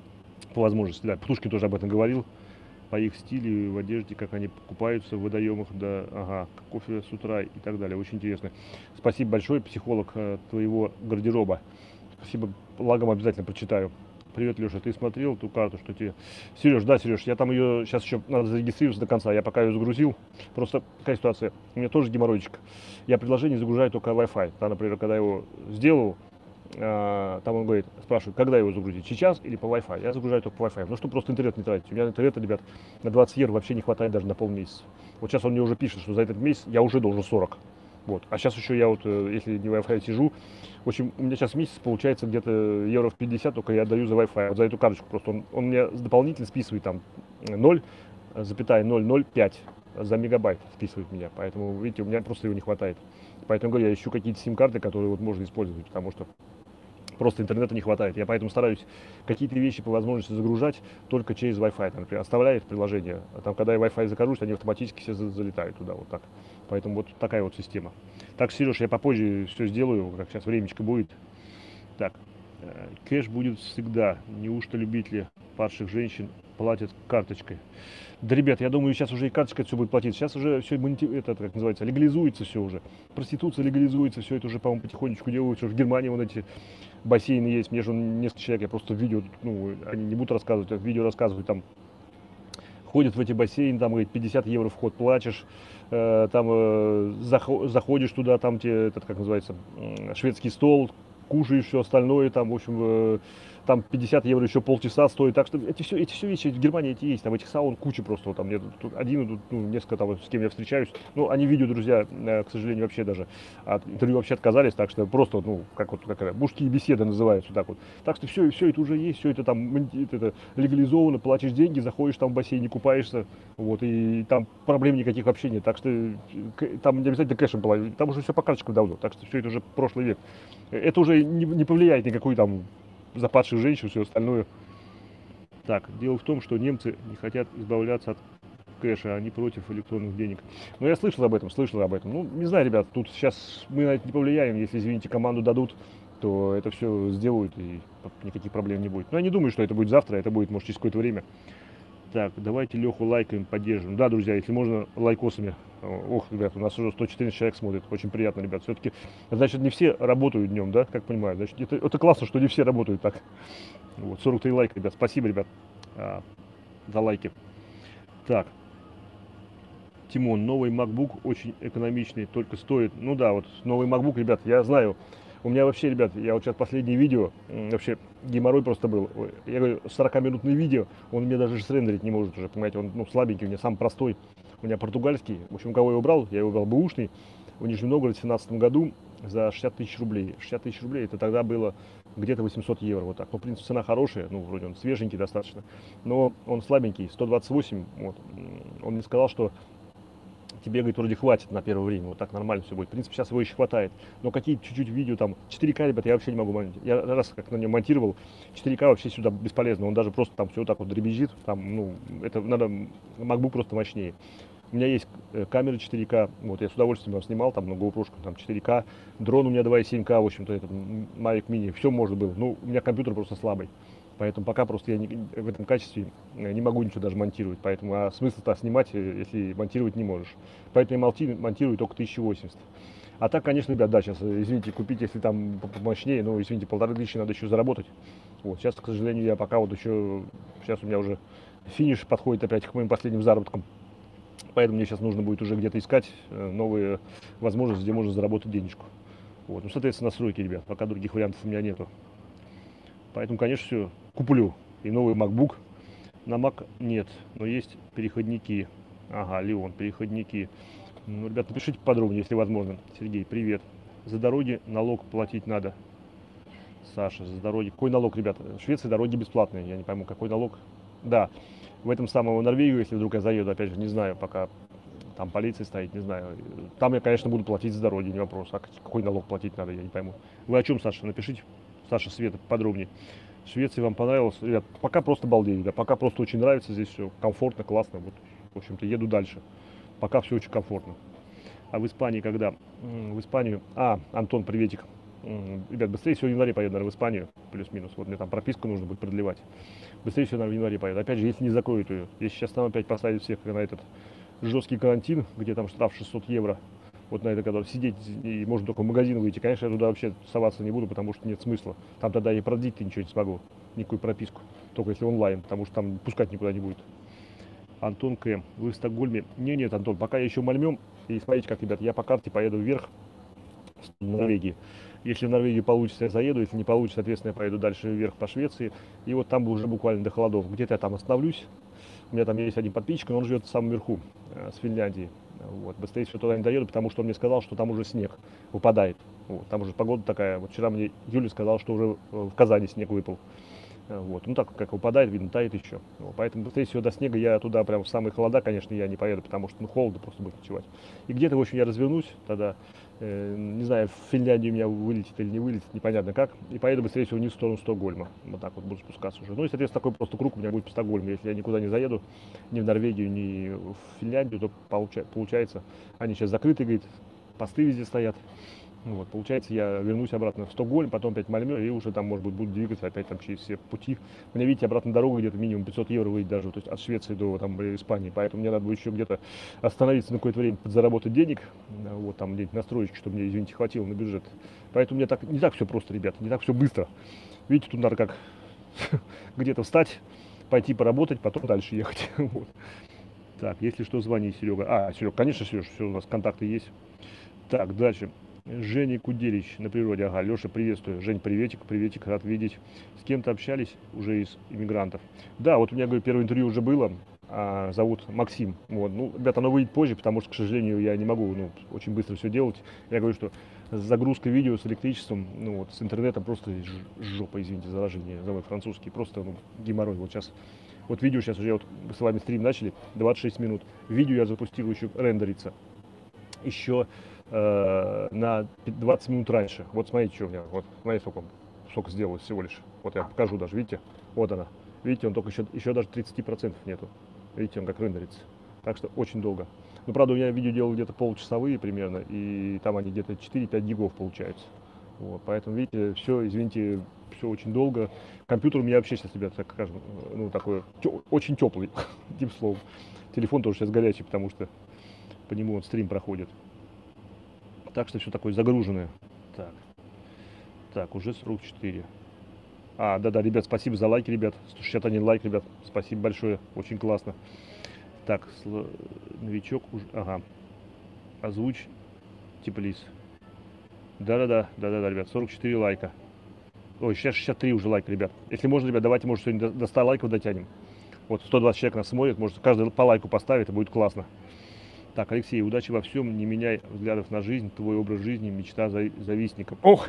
по возможности, да, Птушкин тоже об этом говорил, по их стилю, в одежде, как они купаются в водоемах, да, ага, кофе с утра и так далее. Очень интересно. Спасибо большое, психолог э, твоего гардероба. Спасибо, Лагом обязательно прочитаю. Привет, Леша, ты смотрел ту карту, что тебе... Сереж, да, Сереж, я там ее, сейчас еще надо зарегистрироваться до конца, я пока ее загрузил. Просто такая ситуация, у меня тоже геморройчик. Я предложение загружаю только Wi-Fi. Там, например, когда его сделал, там он говорит, спрашивает, когда его загрузить, сейчас или по Wi-Fi? Я загружаю только по Wi-Fi, ну что просто интернет не тратить. У меня интернета, ребят, на двадцать евро вообще не хватает даже на полмесяца. Вот сейчас он мне уже пишет, что за этот месяц я уже должен сорок. Вот. А сейчас еще я вот, если не Wi-Fi сижу, в общем, у меня сейчас месяц получается где-то евро в пятьдесят, только я отдаю за Wi-Fi, вот за эту карточку просто. Он, он мне дополнительно списывает там ноль целых ноль ноль пять за мегабайт списывает меня, поэтому, видите, у меня просто его не хватает. Поэтому, говорю, я ищу какие-то сим-карты, которые вот можно использовать, потому что просто интернета не хватает. Я поэтому стараюсь какие-то вещи по возможности загружать только через Wi-Fi. Там, например, оставляет приложение, а там, когда я Wi-Fi закажусь, они автоматически все залетают туда, вот так. Поэтому вот такая вот система. Так, Сереж, я попозже все сделаю, как сейчас времечко будет. Так, кэш будет всегда. Неужто любители падших женщин платят карточкой? Да, ребят, я думаю, сейчас уже и карточкой все будет платить. Сейчас уже все, это, как называется, легализуется все уже. Проституция легализуется, все это уже, по-моему, потихонечку делают. В Германии вон эти бассейны есть. Мне же несколько человек, я просто в видео, ну, они не будут рассказывать, а в видео рассказывают, там, ходят в эти бассейны, там, говорит, пятьдесят евро вход платишь, э, там, э, заходишь туда, там тебе, этот, как называется, э, шведский стол, кушаешь все остальное, там, в общем, э, там пятьдесят евро еще полчаса стоит, так что эти все, эти все вещи в Германии эти есть, там этих саун куча просто, вот, там нет, тут один, тут, ну, несколько там, с кем я встречаюсь, ну, они видео, друзья, к сожалению, вообще даже от интервью вообще отказались, так что просто, ну, как вот, как мужские беседы называются, так вот, так что все, все это уже есть, все это там, это легализовано, платишь деньги, заходишь там в бассейне, купаешься, вот, и там проблем никаких вообще нет, так что там не обязательно кэшем платить, там уже все по карточкам давно, так что все это уже прошлый век, это уже не, не повлияет никакой там за падших женщин, все остальное. Так, дело в том, что немцы не хотят избавляться от кэша, они против электронных денег. Но я слышал об этом, слышал об этом. Ну, не знаю, ребят, тут сейчас мы на это не повлияем. Если, извините, команду дадут, то это все сделают и никаких проблем не будет. Но я не думаю, что это будет завтра, это будет, может, через какое-то время. Так, давайте Леху лайкаем, поддержим. Да, друзья, если можно, лайкосами. Ох, ребят, у нас уже сто четырнадцать человек смотрит. Очень приятно, ребят. Все-таки, значит, не все работают днем, да, как понимаю. Значит, это, это классно, что не все работают так. Вот, сорок три лайка, ребят. Спасибо, ребят, а, за лайки. Так. Тимон, новый MacBook очень экономичный, только стоит. Ну да, вот новый MacBook, ребят, я знаю. У меня вообще, ребят, я вот сейчас последнее видео, вообще геморрой просто был. Я говорю, сорокаминутное видео, он мне даже срендерить не может уже, понимаете, он, ну, слабенький, у меня самый простой. У меня португальский, в общем, кого я убрал, я его убрал бэушный, в Нижнем Новгороде в две тысячи семнадцатом году за шестьдесят тысяч рублей. шестьдесят тысяч рублей, это тогда было где-то восемьсот евро, вот так. Ну, в принципе, цена хорошая, ну, вроде он свеженький достаточно, но он слабенький, сто двадцать восемь, вот. Он мне сказал, что тебе, говорит, вроде хватит на первое время, вот так нормально все будет. В принципе, сейчас его еще хватает. Но какие-то чуть-чуть видео, там, четыре ка, ребят, я вообще не могу монтировать. Я раз как на нем монтировал, четыре ка вообще сюда бесполезно. Он даже просто там все вот так вот дребезжит. Там, ну, это надо, MacBook просто мощнее. У меня есть камера четыре ка, вот, я с удовольствием снимал, там, на GoPro, там, четыре ка. Дрон у меня два и семь ка, в общем-то, этот Mavic Mini, все можно было. Ну, у меня компьютер просто слабый. Поэтому пока просто я не, в этом качестве не могу ничего даже монтировать. Поэтому а смысл-то снимать, если монтировать не можешь. Поэтому я монти, монтирую только тысяча восемьдесят. А так, конечно, ребят, да, сейчас, извините, купить, если там помощнее, ну, извините, полторы тысячи надо еще заработать. Вот, сейчас, к сожалению, я пока вот еще, сейчас у меня уже финиш подходит опять к моим последним заработкам. Поэтому мне сейчас нужно будет уже где-то искать новые возможности, где можно заработать денежку. Вот, ну, соответственно, настройки, ребят, пока других вариантов у меня нету. Поэтому, конечно, все, куплю и новый MacBook, На Mac нет, но есть переходники. Ага, Леон, переходники. Ну, ребят, напишите подробнее, если возможно. Сергей, привет. За дороги налог платить надо. Саша, за дороги. Какой налог, ребята? В Швеции дороги бесплатные. Я не пойму, какой налог. Да, в этом самом Норвегию, если вдруг я заеду, опять же, не знаю, пока там полиция стоит, не знаю. Там я, конечно, буду платить за дороги, не вопрос. А какой налог платить надо, я не пойму. Вы о чем, Саша? Напишите, Саша, Света, подробнее. Швеция вам понравилась? Ребят, пока просто балдею, да, пока просто очень нравится, здесь все комфортно, классно. Вот, в общем-то, еду дальше. Пока все очень комфортно. А в Испании когда? В Испанию... А, Антон, приветик. Ребят, быстрее всего в январе поеду, наверное, в Испанию, плюс-минус. Вот мне там прописку нужно будет продлевать. Быстрее всего, наверное, в январе поеду. Опять же, если не закроют ее. Если сейчас там опять поставить всех на этот жесткий карантин, где там штраф шестьсот евро, вот на это, когда сидеть и можно только в магазин выйти, конечно, я туда вообще соваться не буду, потому что нет смысла. Там тогда и продлить-то ничего не смогу, никакую прописку, только если онлайн, потому что там пускать никуда не будет. Антон К. Вы в Стокгольме? Не, нет, Антон, пока я еще мальмем. И смотрите, как, ребят, я по карте поеду вверх в Норвегии. Если в Норвегии получится, я заеду, если не получится, соответственно, я поеду дальше вверх по Швеции. И вот там уже буквально до холодов. Где-то я там остановлюсь. У меня там есть один подписчик, но он живет в самом верху, с Финляндии. Вот. Быстрее всего туда не доеду, потому что он мне сказал, что там уже снег выпадает. Вот. Там уже погода такая. Вот вчера мне Юля сказала, что уже в Казани снег выпал. Вот. Ну так как выпадает, видно, тает еще. Вот. Поэтому быстрее всего до снега я туда прям в самые холода, конечно, я не поеду, потому что ну, холодно просто будет ночевать. И где-то, в общем, я развернусь тогда, э, не знаю, в Финляндию у меня вылетит или не вылетит, непонятно как, и поеду быстрее всего вниз в сторону Стокгольма. Вот так вот буду спускаться уже. Ну и, соответственно, такой просто круг у меня будет по Стокгольму. Если я никуда не заеду, ни в Норвегию, ни в Финляндию, то получается, получается они сейчас закрыты, говорит, посты везде стоят. Вот, получается, я вернусь обратно в Стокгольм, потом опять Мальмё, и уже там, может быть, буду двигаться опять там через все пути. Мне, видите, обратно дорога где-то минимум пятьсот евро выйдет даже, то есть от Швеции до там, Испании, поэтому мне надо будет еще где-то остановиться на какое-то время, подзаработать денег, вот там где-нибудь настроечки, чтобы мне, извините, хватило на бюджет. Поэтому мне так, не так все просто, ребята, не так все быстро. Видите, тут надо как где-то встать, пойти поработать, потом дальше ехать. Вот. Так, если что, звони, Серега. А, Серега, конечно, Сереж, все, у нас контакты есть. Так, дальше. Женя Куделич на природе. Ага, Леша, приветствую. Жень, приветик, приветик, рад видеть. С кем-то общались уже из иммигрантов? Да, вот у меня, говорю, первое интервью уже было. А, зовут Максим. Вот. Ну, ребята, оно выйдет позже, потому что, к сожалению, я не могу ну, очень быстро все делать. Я говорю, что с загрузкой видео, с электричеством, ну вот, с интернетом просто жопа, извините за выражение, за мой французский, просто ну, геморрой. Вот сейчас, вот видео сейчас уже, вот с вами стрим начали, двадцать шесть минут. Видео я запустил еще рендериться. Еще э, на двадцать минут раньше. Вот смотрите, что у меня. Вот смотрите, сколько, сколько сделалось всего лишь. Вот я покажу даже, видите? Вот она. Видите, он только еще, еще даже тридцать процентов нету. Видите, он как рендерится. Так что очень долго. Ну, правда, у меня видео делал где-то полчасовые примерно, и там они где-то четыре-пять гигов получаются. Вот, поэтому, видите, все, извините, все очень долго. Компьютер у меня вообще сейчас, ребята, так скажем, ну, такой, тё, очень теплый, тем словом. Телефон тоже сейчас горячий, потому что по нему вот стрим проходит. Так что все такое загруженное. Так, так, уже сорок четыре. А, да-да, ребят, спасибо за лайки, ребят. сто шестьдесят один лайк, ребят. Спасибо большое, очень классно. Так, новичок уже, ага. Озвучь, теплиз. Да-да-да, да-да-да, ребят, сорок четыре лайка. Ой, сейчас шестьдесят три уже лайка, ребят. Если можно, ребят, давайте, может, сегодня до ста лайков дотянем. Вот сто двадцать человек нас смотрит, может, каждый по лайку поставит, и будет классно. Так, Алексей, удачи во всем, не меняй взглядов на жизнь, твой образ жизни, мечта завистников. Ох,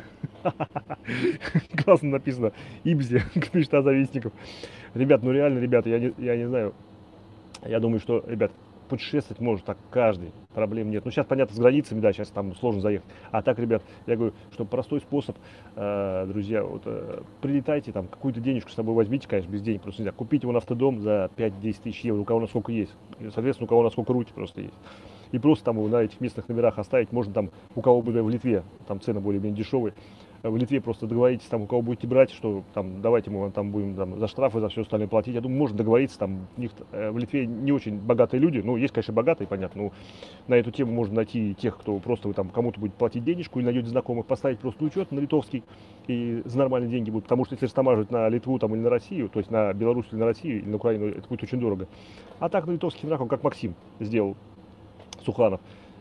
классно написано, Ибзи, мечта завистников. Ребят, ну реально, ребята, я не, я не знаю, я думаю, что, ребят, путешествовать может так каждый, проблем нет. Ну, сейчас, понятно, с границами, да, сейчас там сложно заехать. А так, ребят, я говорю, что простой способ, э, друзья, вот, э, прилетайте, там, какую-то денежку с собой возьмите, конечно, без денег просто нельзя. Купите вон автодом за пять-десять тысяч евро, у кого насколько есть. Соответственно, у кого насколько руки просто есть. И просто там его на этих местных номерах оставить, можно там, у кого будет в Литве, там цены более-менее дешевые, в Литве просто договоритесь, там, у кого будете брать, что там, давайте мы там будем там, за штрафы, за все остальное платить. Я думаю, можно договориться, там, у них э, в Литве не очень богатые люди, ну, есть, конечно, богатые, понятно, но на эту тему можно найти тех, кто просто вы там кому-то будет платить денежку, или найдете знакомых, поставить просто учет на литовский, и за нормальные деньги будет, потому что если растамаживать на Литву там, или на Россию, то есть на Беларусь или на Россию, или на Украину, это будет очень дорого. А так на литовский знак, он как Максим сделал, Суханов.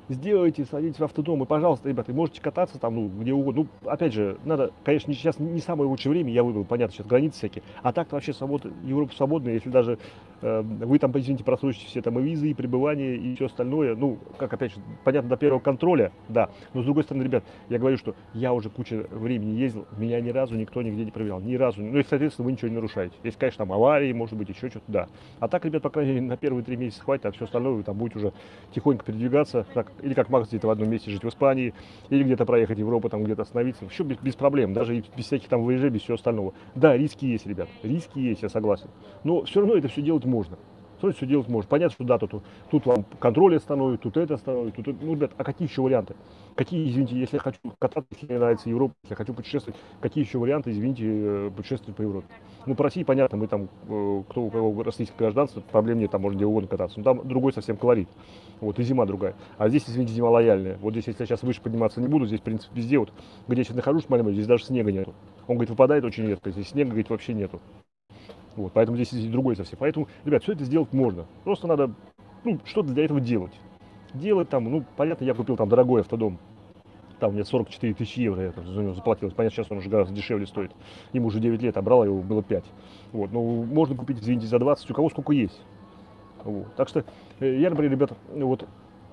сделайте, садитесь в автодом, и, пожалуйста, ребята, можете кататься там, ну, где угодно. Ну, опять же, надо, конечно, сейчас не самое лучшее время, я выбрал, понятно, сейчас границы всякие, а так-то вообще свобода, Европа свободная, если даже э, вы там, извините, просрочите все там и визы, и пребывания, и все остальное, ну, как, опять же, понятно, до первого контроля, да, но, с другой стороны, ребят, я говорю, что я уже кучу времени ездил, меня ни разу никто нигде не проверял, ни разу, ну, и, соответственно, вы ничего не нарушаете. Если, конечно, там аварии, может быть, еще что-то, да. А так, ребят, по крайней мере, на первые три месяца хватит, а все остальное вы там будете уже тихонько передвигаться, так, или как Макс где-то в одном месте жить в Испании, или где-то проехать Европу, там где-то остановиться, все без, без проблем, даже без всяких там ВЖ, без всего остального. Да, риски есть, ребят, риски есть, я согласен, но все равно это все делать можно. Все все делать можно. Понятно, что да, тут, тут вам контроль остановит, тут это остановит, тут это. Ну, ребят, а какие еще варианты? Какие, извините, если я хочу кататься, если мне нравится Европа, если я хочу путешествовать, какие еще варианты, извините, путешествовать по Европе? Ну, по России, понятно, мы там, кто у кого российское гражданство, проблем нет, там можно где угодно кататься. Но там другой совсем колорит. Вот, и зима другая. А здесь, извините, зима лояльная. Вот здесь, если я сейчас выше подниматься не буду, здесь, в принципе, везде, вот, где я сейчас нахожусь, маленький, здесь даже снега нету. Он, говорит, выпадает очень редко, здесь снега, говорит, вообще нету. Вот, поэтому здесь есть другой совсем. Поэтому, ребят, все это сделать можно. Просто надо, ну, что-то для этого делать. Делать там, ну, понятно, я купил там дорогой автодом. Там мне сорок четыре тысячи евро я за него заплатил. Понятно, сейчас он уже гораздо дешевле стоит. Ему уже девять лет, а брал его было пять. Вот, ну, можно купить, извините, за двадцать, у кого сколько есть. Вот. Так что, я, например, ребята, вот,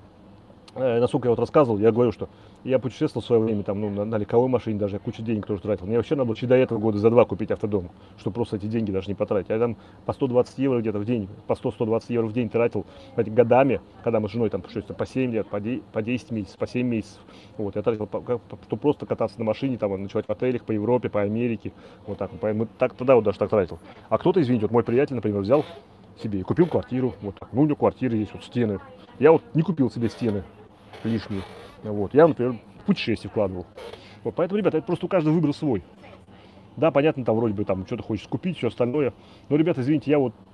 э, насколько я вот рассказывал, я говорю, что я путешествовал в свое время там, ну, на, на легковой машине даже, я кучу денег тоже тратил. Мне вообще надо было до этого года за два купить автодом, чтобы просто эти деньги даже не потратить. Я там по сто двадцать евро где-то в день, по сто - сто двадцать евро в день тратил эти годами, когда мы с женой там путешествовали по семь лет, по десять месяцев, по семь месяцев. Вот, я тратил, чтобы просто кататься на машине, там, ночевать в отелях по Европе, по Америке. Вот так, мы так тогда вот даже так тратил. А кто-то, извините, вот мой приятель, например, взял себе и купил квартиру. Вот так. Ну, у него квартира есть, вот стены. Я вот не купил себе стены лишние. Вот. Я, например, в путешествие вкладывал. Вот. Поэтому, ребята, это просто у каждого выбор свой. Да, понятно, там вроде бы там что-то хочешь купить, все остальное. Но, ребята, извините, я вот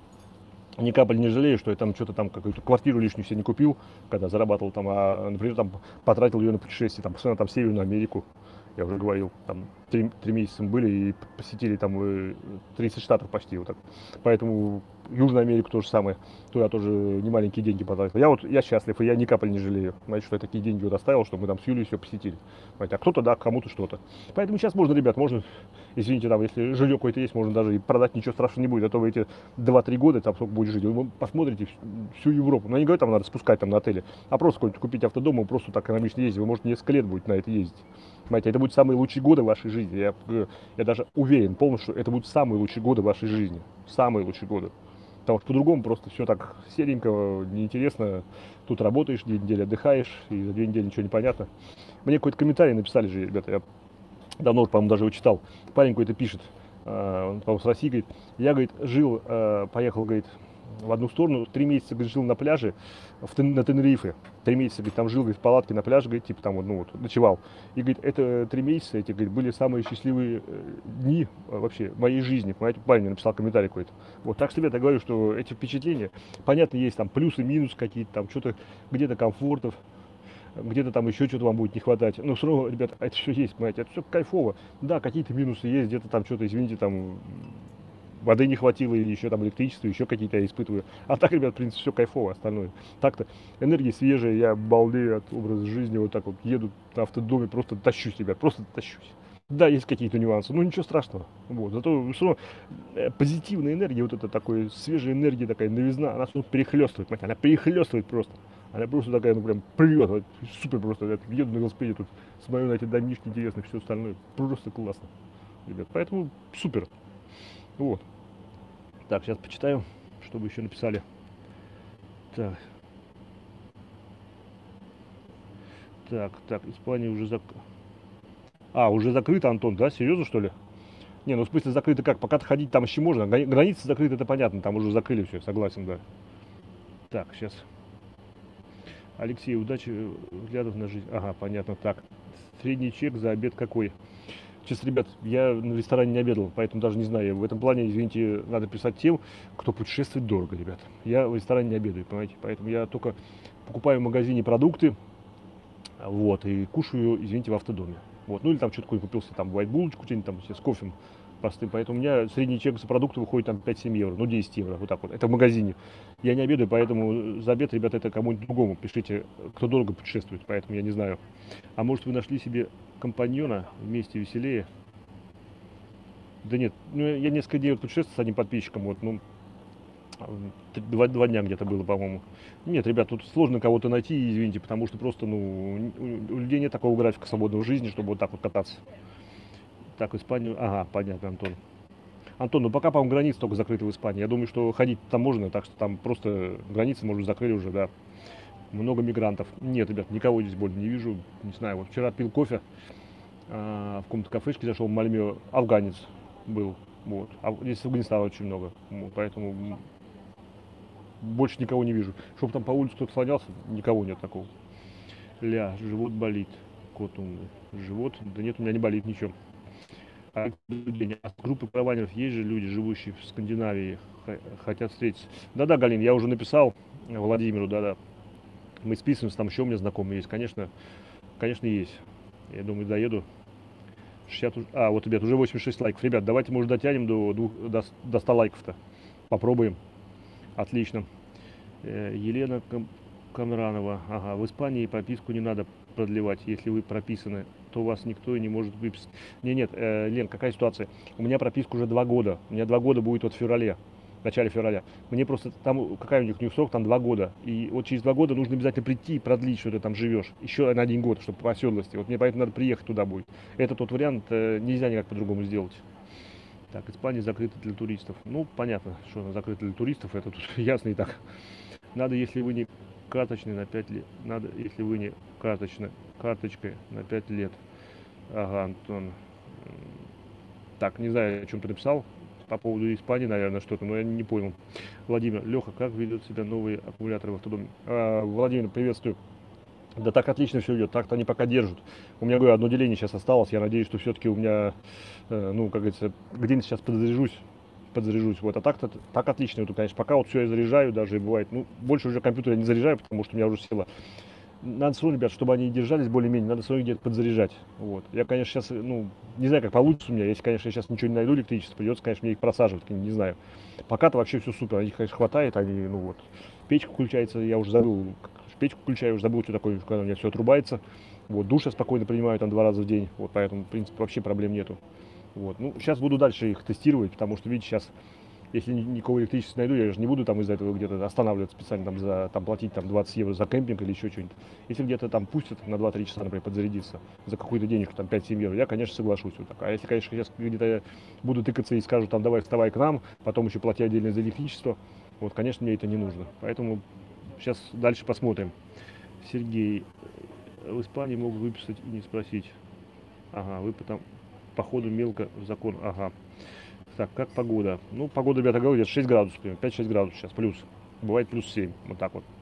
ни капли не жалею, что я там что-то там какую-то квартиру лишнюю себе не купил, когда зарабатывал там, а, например, там потратил ее на путешествие, там, постоянно там в Северную Америку. Я уже говорил, там три, три месяца мы были и посетили там тридцать штатов почти вот так. Поэтому Южную Америку то же самое. Туда тоже немаленькие деньги потратил. Я вот, я счастлив, и я ни капли не жалею. Знаете, что я такие деньги вот оставил, чтобы мы там с Юлей все посетили. А кто-то да, кому-то что-то. Поэтому сейчас можно, ребят, можно, извините, там, если жилье какое-то есть, можно даже и продать, ничего страшного не будет. А то вы эти два-три года, там сколько будет жить, вы посмотрите всю Европу. Но я не говорю, там надо спускать там на отеле, а просто какой-нибудь купить автодом и просто так экономично ездить. Вы можете несколько лет будет на это ездить. Понимаете, это будут самые лучшие годы вашей жизни. Я, я даже уверен полностью, что это будут самые лучшие годы вашей жизни. Самые лучшие годы. Потому что по-другому просто все так серенько, неинтересно. Тут работаешь, две недели отдыхаешь, и за две недели ничего не понятно. Мне какой-то комментарий написали же, ребята, я давно, по-моему, даже его читал. Парень какой-то пишет, он, по-моему, с России, говорит, я, говорит, жил, поехал, говорит, в одну сторону, три месяца, говорит, жил на пляже в, на Тенерифе. Три месяца, говорит, там жил, говорит, в палатке на пляже, говорит, типа там, вот, ну вот, ночевал. И, говорит, это три месяца, эти, говорит, были самые счастливые дни вообще в моей жизни. Понимаете, парень мне написал комментарий какой-то. Вот, так что, ребята, я говорю, что эти впечатления, понятно, есть там плюсы, минусы какие-то, там что-то, где-то комфортов, где-то там еще что-то вам будет не хватать. Но все равно, ребята, это все есть, понимаете, это все кайфово. Да, какие-то минусы есть, где-то там что-то, извините, там воды не хватило, или еще там электричество, еще какие-то я испытываю. А так, ребят, в принципе, все кайфово, остальное. Так-то энергия свежая, я балдею от образа жизни, вот так вот еду на автодоме, просто тащусь, ребят, просто тащусь. Да, есть какие-то нюансы, но ничего страшного. Вот. Зато все равно позитивная энергия, вот эта такая свежая энергия, такая новизна, она все перехлестывает, понимаете, она перехлестывает просто. Она просто такая, ну прям прет, вот, супер просто. Я еду на велосипеде, тут смотрю на эти домишки интересные, все остальное, просто классно, ребят. Поэтому супер. Вот. Так, сейчас почитаю, что вы еще написали. Так. Так, так, Испания уже зак... А, уже закрыта, Антон, да? Серьезно, что ли? Не, ну в смысле закрыто как? Пока-то ходить там еще можно. Границы закрыты, это понятно, там уже закрыли все, согласен, да. Так, сейчас. Алексей, удачи, взглядов на жизнь. Ага, понятно, так. Средний чек за обед какой? Честно, ребят, я на ресторане не обедал, поэтому даже не знаю. В этом плане, извините, надо писать тем, кто путешествует дорого, ребят. Я в ресторане не обедаю, понимаете? Поэтому я только покупаю в магазине продукты, вот, и кушаю, извините, в автодоме. Вот, ну или там что-то купился, там, бывает булочку, что-нибудь там с кофе, простым. Поэтому у меня средний чек за продукты выходит там пять-семь евро, ну десять евро, вот так вот. Это в магазине. Я не обедаю, поэтому за обед, ребята, это кому-нибудь другому пишите, кто долго путешествует, поэтому я не знаю. А может вы нашли себе компаньона, вместе веселее? Да нет, ну я несколько дней вот путешествовал с одним подписчиком, вот, ну, два, два дня где-то было, по-моему. Нет, ребят, тут сложно кого-то найти, извините, потому что просто, ну, у, у людей нет такого графика свободного жизни, чтобы вот так вот кататься. Так, в Испанию, ага, понятно, Антон. Антон, ну пока, по-моему, границы только закрыты в Испании. Я думаю, что ходить там можно, так что там просто границы, может, закрыли уже, да. Много мигрантов. Нет, ребят, никого здесь больше не вижу. Не знаю, вот вчера пил кофе, а, в каком-то кафешке зашел в Мальме, афганец был. Вот. А здесь Афганистана очень много. Вот, поэтому больше никого не вижу. Чтобы там по улице кто-то слонялся, никого нет такого. Ля, живот болит. Кот умный. Живот? Да нет, у меня не болит ничего. А группы караванеров есть же люди, живущие в Скандинавии, хотят встретиться. Да-да, Галин, я уже написал Владимиру, да-да. Мы списываемся, там еще у меня знакомые есть, конечно, конечно есть. Я думаю, доеду. шестьдесят, а, вот, ребят, уже восемьдесят шесть лайков. Ребят, давайте, может, дотянем до, двух, до, до ста лайков-то. Попробуем. Отлично. Елена Камранова. Ага, в Испании прописку не надо продлевать. Если вы прописаны, то вас никто и не может выписать. Не, нет, э, Лен, какая ситуация? У меня прописка уже два года. У меня два года будет вот в феврале. В начале февраля. Мне просто там, какая у них, у них срок, там два года. И вот через два года нужно обязательно прийти и продлить, что ты там живешь. Еще на один год, чтобы по оседлости. Вот мне поэтому надо приехать туда будет. Это тот вариант, э, нельзя никак по-другому сделать. Так, Испания закрыта для туристов. Ну, понятно, что она закрыта для туристов, это тут ясно и так. Надо, если вы не карточный на пять лет. Надо, если вы не карточной, карточкой на пять лет. Ага, Антон. Так, не знаю, о чем ты написал. По поводу Испании, наверное, что-то, но я не понял. Владимир, Леха, как ведут себя новые аккумуляторы в автодоме? А, Владимир, приветствую. Да так отлично все идет, так-то они пока держат. У меня, говорю, одно деление сейчас осталось, я надеюсь, что все-таки у меня, э, ну, как говорится, где-нибудь сейчас подзаряжусь, подзаряжусь, вот, а так-то, так отлично, вот, конечно, пока вот все я заряжаю, даже бывает, ну, больше уже компьютер я не заряжаю, потому что у меня уже села. Надо все равно, ребят, чтобы они держались более-менее, надо все равно где-то подзаряжать, вот. Я, конечно, сейчас, ну, не знаю, как получится у меня, если, конечно, я сейчас ничего не найду электричество, придется, конечно, мне их просаживать, не знаю. Пока-то вообще все супер, их, конечно, хватает, они, ну, вот, печка включается, я уже забыл, печку включаю, уже забыл, что такое, когда у меня все отрубается. Вот, душ я спокойно принимаю там два раза в день, вот, поэтому, в принципе, вообще проблем нету. Вот, ну, сейчас буду дальше их тестировать, потому что, видите, сейчас, если никакого электричества найду, я же не буду там из-за этого где-то останавливаться специально, там, за, там, платить там двадцать евро за кемпинг или еще что-нибудь. Если где-то там пустят на два-три часа, например, подзарядиться за какую-то денежку, там, пять-семь евро, я, конечно, соглашусь вот так. А если, конечно, сейчас где-то буду тыкаться и скажут, там, давай, вставай к нам, потом еще плати отдельно за электричество, вот, конечно, мне это не нужно. Поэтому сейчас дальше посмотрим. Сергей, в Испании могут выписать и не спросить. Ага, вы потом, походу, мелко в закон. Ага. Так, как погода? Ну, погода, ребята, говорят, шесть градусов, пять-шесть градусов сейчас, плюс. Бывает плюс семь, вот так вот.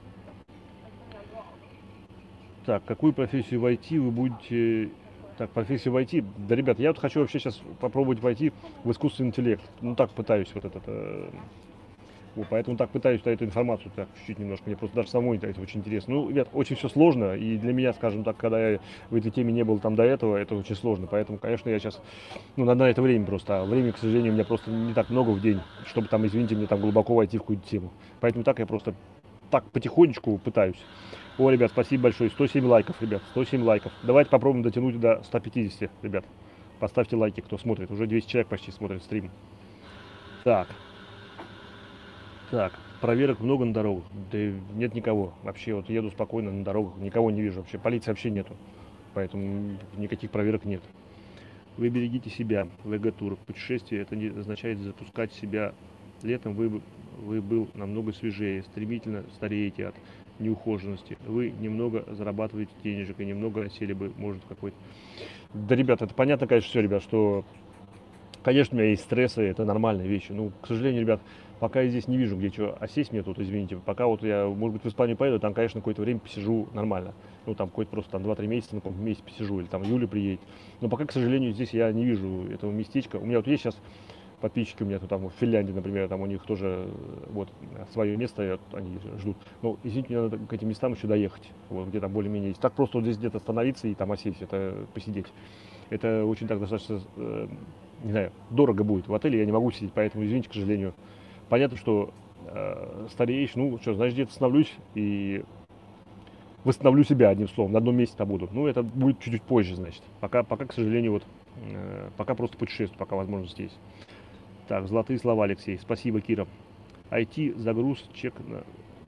Так, какую профессию в ай ти вы будете... Так, профессию в ай ти? Да, ребят, я вот хочу вообще сейчас попробовать войти в искусственный интеллект. Ну, так пытаюсь вот этот... Э... Вот, поэтому так пытаюсь эту информацию так чуть-чуть немножко, мне просто даже самой это очень интересно. Ну, ребят, очень все сложно, и для меня, скажем так, когда я в этой теме не был там до этого, это очень сложно, поэтому, конечно, я сейчас, ну, надо на это время просто, а времени, к сожалению, у меня просто не так много в день, чтобы там, извините, мне там глубоко войти в какую-то тему. Поэтому так я просто так потихонечку пытаюсь. О, ребят, спасибо большое, сто семь лайков, ребят, сто семь лайков. Давайте попробуем дотянуть до ста пятидесяти, ребят. Поставьте лайки, кто смотрит, уже двести человек почти смотрит стрим. Так. Так, проверок много на дорогах, да нет никого, вообще вот еду спокойно на дорогах, никого не вижу вообще, полиции вообще нету, поэтому никаких проверок нет. Вы берегите себя, ВГ-тур, путешествие, это не означает запускать себя летом, вы, вы был намного свежее, стремительно стареете от неухоженности, вы немного зарабатываете денежек и немного осели бы, может, какой-то... Да, ребят, это понятно, конечно, все, ребят, что, конечно, у меня есть стрессы, это нормальные вещи, ну, к сожалению, ребят, пока я здесь не вижу, где что осесть мне тут, извините. Пока вот я, может быть, в Испанию поеду, там, конечно, какое-то время посижу нормально. Ну, там, какой-то просто там два-три месяца, на каком-то месяце посижу, или там Юля приедет. Но пока, к сожалению, здесь я не вижу этого местечка. У меня вот есть сейчас подписчики, у меня тут там в Финляндии, например, там у них тоже вот свое место, они ждут. Но, извините, мне надо к этим местам еще доехать, вот, где там более-менее есть. Так просто вот здесь где-то остановиться и там осесть, это посидеть. Это очень так достаточно, э, не знаю, дорого будет. В отеле я не могу сидеть, поэтому, извините, к сожалению. Понятно, что э, стареешь, ну, что, значит, где-то становлюсь и восстановлю себя, одним словом, на одном месте побуду. Ну, это будет чуть-чуть позже, значит. Пока, пока, к сожалению, вот, э, пока просто путешествую, пока возможность есть. Так, золотые слова, Алексей. Спасибо, Кира. ай ти-загруз, чек на...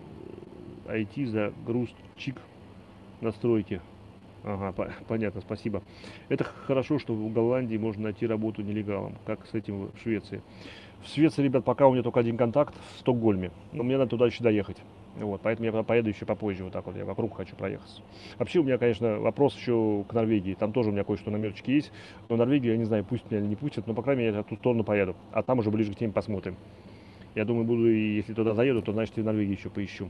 ай ти-загруз, чик, настройки. Ага, по понятно, спасибо. Это хорошо, что в Голландии можно найти работу нелегалом. Как с этим в Швеции? В Швеции, ребят, пока у меня только один контакт в Стокгольме. Но мне надо туда еще доехать. Вот, поэтому я поеду еще попозже, вот так вот, я вокруг хочу проехаться. Вообще у меня, конечно, вопрос еще к Норвегии. Там тоже у меня кое-что на намерчики есть. Но Норвегию, я не знаю, пусть меня или не пустят, но, по крайней мере, я в ту сторону поеду. А там уже ближе к теме посмотрим. Я думаю, буду, и если туда заеду, то, значит, и в Норвегии еще поищу.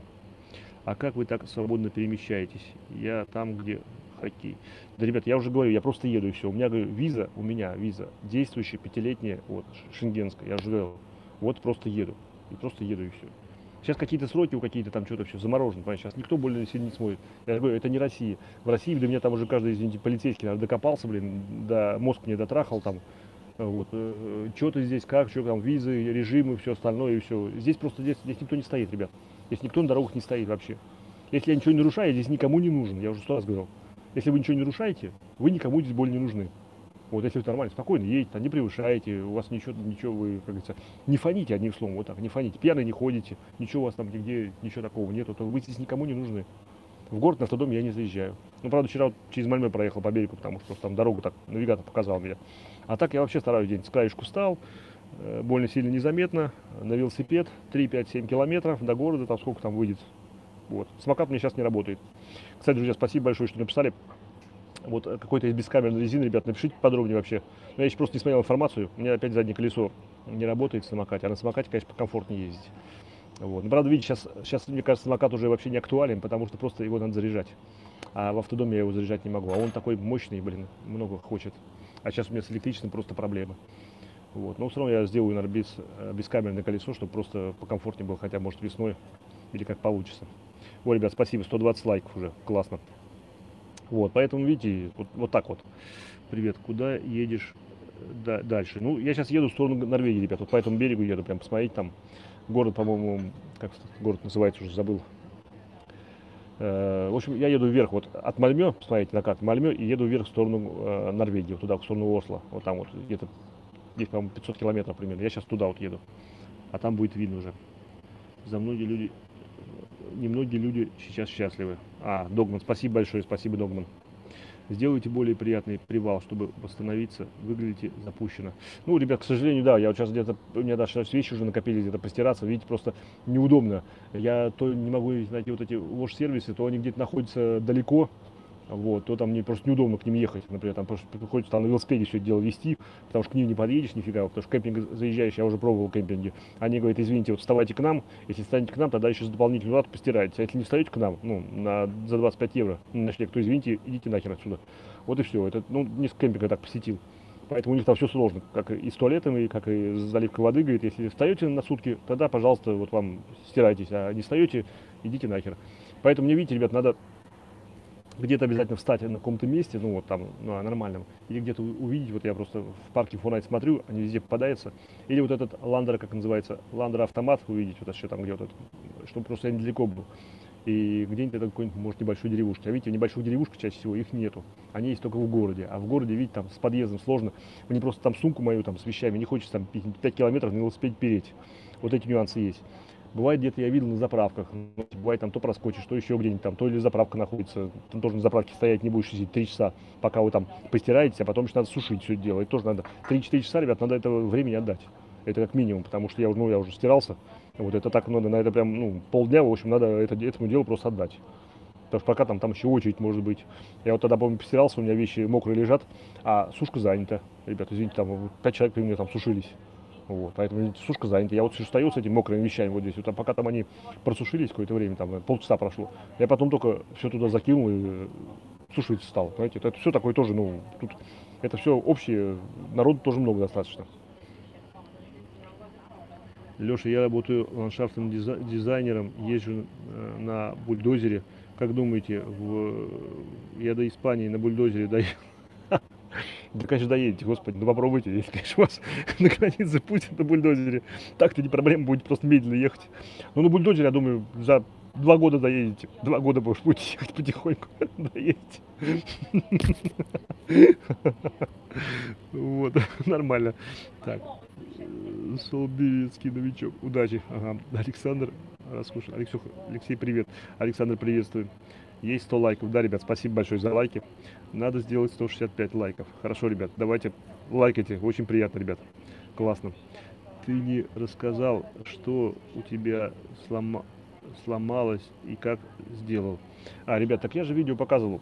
А как вы так свободно перемещаетесь? Я там, где хоккей. Да, ребят, я уже говорю, я просто еду и все. У меня, говорю, виза, у меня виза действующая, пятилетняя, вот, шенгенская. Я уже говорил, вот просто еду. И просто еду и все. Сейчас какие-то сроки у какие-то там что-то все заморожено, понимаешь? Сейчас никто более сильно не смотрит. Я говорю, это не Россия. В России до меня там уже каждый, извините, полицейский, наверное, докопался, блин, да, мозг мне дотрахал там. Вот, э, что-то здесь, как, что там, визы, режимы, все остальное, и все. Здесь просто, здесь, здесь никто не стоит, ребят. Здесь никто на дорогах не стоит вообще. Если я ничего не нарушаю, я здесь никому не нужен, я уже сто раз говорил. Если вы ничего не нарушаете, вы никому здесь более не нужны. Вот если вы нормально, спокойно едете, не превышаете, у вас ничего, ничего вы, как говорится, не фоните, одним словом, вот так, не фоните, пьяные не ходите, ничего у вас там нигде, ничего такого нету, то вы здесь никому не нужны. В город на автодоме я не заезжаю. Ну, правда, вчера вот через Мальмö проехал по берегу, потому что там дорогу так навигатор показал мне. А так я вообще стараюсь день с краешку встал, э, больно сильно незаметно, на велосипед, три, пять, семь километров до города, там сколько там выйдет. Вот. Самокат у меня сейчас не работает. Кстати, друзья, спасибо большое, что написали. Вот какой-то из бескамерной резины, ребят, напишите подробнее вообще. Но я еще просто не смотрел информацию. У меня опять заднее колесо не работает в самокате, а на самокате, конечно, покомфортнее ездить. Вот. Но, правда, видите, сейчас, сейчас, мне кажется, самокат уже вообще не актуален, потому что просто его надо заряжать. А в автодоме я его заряжать не могу. А он такой мощный, блин, много хочет. А сейчас у меня с электричеством просто проблемы. Вот. Но все равно я сделаю, наверное, без, бескамерное колесо, чтобы просто покомфортнее было, хотя, может, весной или как получится. Вот, ребят, спасибо, сто двадцать лайков уже, классно. Вот, поэтому, видите, вот, вот так вот. Привет, куда едешь да, дальше? Ну, я сейчас еду в сторону Норвегии, ребят, вот по этому берегу еду, прям посмотреть там. Город, по-моему, как город называется, уже забыл. Э, в общем, я еду вверх, вот от Мальмё, посмотрите на карте, Мальмё, и еду вверх в сторону э, Норвегии, вот туда, в сторону Осло. Вот там вот, где-то, здесь, по-моему, пятьсот километров примерно. Я сейчас туда вот еду, а там будет видно уже. За многие люди... Немногие люди сейчас счастливы. А, Догман, спасибо большое, спасибо, Догман. Сделайте более приятный привал, чтобы восстановиться, выглядите запущено. Ну, ребят, к сожалению, да, я вот сейчас где-то, у меня даже вещи уже накопились где-то постираться, видите, просто неудобно. Я то не могу найти вот эти вош-сервисы, то они где-то находятся далеко, вот, то там мне просто неудобно к ним ехать, например, там приходится там на велосипеде все это дело вести, потому что к ним не подъедешь нифига, потому что кемпинг заезжаешь, я уже пробовал кемпинги, они говорят, извините, вот вставайте к нам, если встанете к нам, тогда еще за дополнительную плату постираете, а если не встаете к нам, ну, на, за двадцать пять евро на ночлег, то извините, идите нахер отсюда. Вот и все, это, ну, несколько кемпинга так посетил, поэтому у них там все сложно, как и с туалетами, как и с заливкой воды, говорит, если встаете на сутки, тогда, пожалуйста, вот вам стирайтесь, а не встаете, идите нахер. Поэтому мне, видите, ребят, надо где-то обязательно встать на каком-то месте, ну вот там, ну, нормальном, или где-то увидеть, вот я просто в парке Форнайт смотрю, они везде попадаются, или вот этот ландер, как называется, ландер автомат увидеть, вот еще там где-то, чтобы просто я недалеко был, и где-нибудь это какой-нибудь, может, небольшой деревушки, а видите, в небольших деревушках чаще всего их нету, они есть только в городе, а в городе, видите, там с подъездом сложно, мне просто там сумку мою там с вещами, не хочется там пять километров на велосипеде переть, вот эти нюансы есть. Бывает, где-то я видел на заправках, бывает там то проскочишь, то еще где-нибудь там, то или заправка находится, там тоже на заправке стоять не будешь сидеть три часа, пока вы там постираетесь, а потом еще надо сушить все это дело, это тоже надо, три-четыре часа, ребят, надо этого времени отдать, это как минимум, потому что я, ну, я уже стирался, вот это так надо, на это прям, ну, полдня, в общем, надо это, этому делу просто отдать, потому что пока там, там еще очередь может быть, я вот тогда, помню, постирался, у меня вещи мокрые лежат, а сушка занята, ребят, извините, там пять человек при мне там сушились. Вот, поэтому сушка занята. Я вот стою с этими мокрыми вещами вот здесь. Вот, а пока там они просушились какое-то время, там полчаса прошло, я потом только все туда закинул и сушить стал. Понимаете, это, это все такое тоже, ну, тут это все общее, народу тоже много достаточно. Леша, я работаю ландшафтным дизайнером, езжу на бульдозере. Как думаете, в... я до Испании на бульдозере доехал? Да, конечно, доедете, господи, ну попробуйте, если, конечно, у вас на границе Путин на бульдозере, так-то не проблема, будет просто медленно ехать. Но на бульдозере, я думаю, за два года доедете, два года будешь будете ехать потихоньку, доедете. Вот, нормально. Так, э, Солберецкий новичок, удачи. Ага, Александр, Раскуш, Алексюх, Алексей, привет. Александр, приветствую. Есть сто лайков. Да, ребят, спасибо большое за лайки. Надо сделать сто шестьдесят пять лайков. Хорошо, ребят, давайте лайкайте. Очень приятно, ребят. Классно. Ты не рассказал, что у тебя слома... сломалось и как сделал. А, ребят, так я же видео показывал.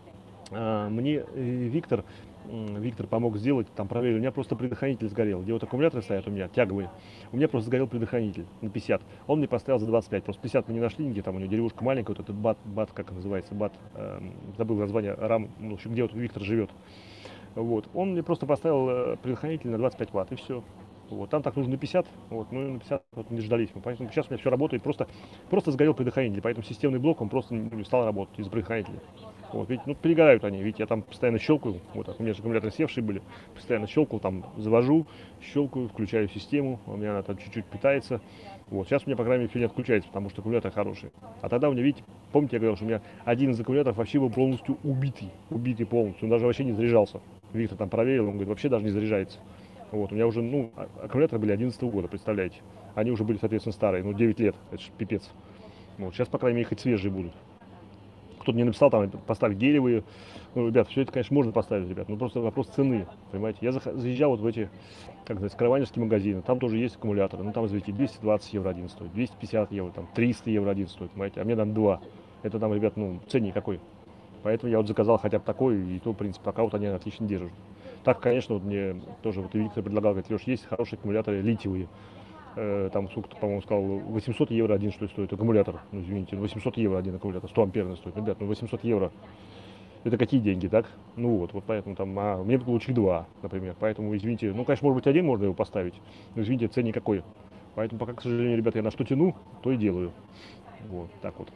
А, мне э, Виктор, м, Виктор помог сделать, там проверил, у меня просто предохранитель сгорел. Где вот аккумуляторы стоят у меня, тяговые, у меня просто сгорел предохранитель на пятьдесят. Он мне поставил за двадцать пять, просто пятьдесят мы не нашли нигде, там у него деревушка маленькая, вот этот бат, бат, как называется, бат, эм, забыл название, рам, ну, в общем, где вот Виктор живет. Вот, он мне просто поставил э, предохранитель на двадцать пять ватт, и все. Вот, там так нужно на пятьдесят, вот, ну и на пятьдесят вот, не дождались мы, поэтому сейчас у меня все работает, просто, просто сгорел предохранитель, поэтому системный блок, он просто не не стал работать из-за предохранителя. Вот, видите, ну перегорают они, видите, я там постоянно щелкаю, вот так, у меня же аккумуляторы севшие были, постоянно щелкал, там завожу, щелкаю, включаю систему, у меня она там чуть-чуть питается. Вот, сейчас у меня, по крайней мере, все не отключается, потому что аккумулятор хороший. А тогда у меня, видите, помните, я говорил, что у меня один из аккумуляторов вообще был полностью убитый, убитый полностью, он даже вообще не заряжался. Виктор там проверил, он говорит, вообще даже не заряжается. Вот, у меня уже, ну, а- аккумуляторы были одиннадцатого года, представляете. Они уже были, соответственно, старые, ну, девять лет, это ж пипец. Вот, сейчас, по крайней мере, хоть свежие будут. Кто-то мне написал, там, поставь гелевые. Ну, ребят, все это, конечно, можно поставить, ребят, но просто вопрос цены, понимаете. Я зах- заезжал вот в эти, как сказать, караванерские магазины, там тоже есть аккумуляторы, ну, там, извините, двести двадцать евро один стоит, двести пятьдесят евро, там, триста евро один стоит, понимаете, а мне там два. Это там, ребят, ну, ценник какой. Поэтому я вот заказал хотя бы такой, и то, в принципе, пока вот они отлично держат. Так, конечно, вот мне тоже вот Виктор предлагал, говорит, Леш, есть хорошие аккумуляторы литиевые. Э, там, сколько-то, по-моему, сказал, восемьсот евро один, что ли, стоит аккумулятор. Ну, извините, ну, восемьсот евро один аккумулятор, сто амперный стоит. Ребят, ну, восемьсот евро, это какие деньги, так? Ну, вот, вот поэтому там, а, мне бы получили два, например. Поэтому, извините, ну, конечно, может быть, один можно его поставить, но, извините, ценник какой. Поэтому пока, к сожалению, ребята, я на что тяну, то и делаю. Вот, так вот.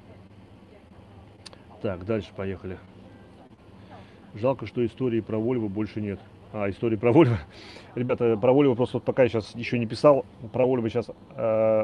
Так, дальше поехали. Жалко, что истории про Вольво больше нет. А, истории про Вольво. Ребята, про Вольво просто вот пока я сейчас еще не писал. Про Вольво сейчас, э,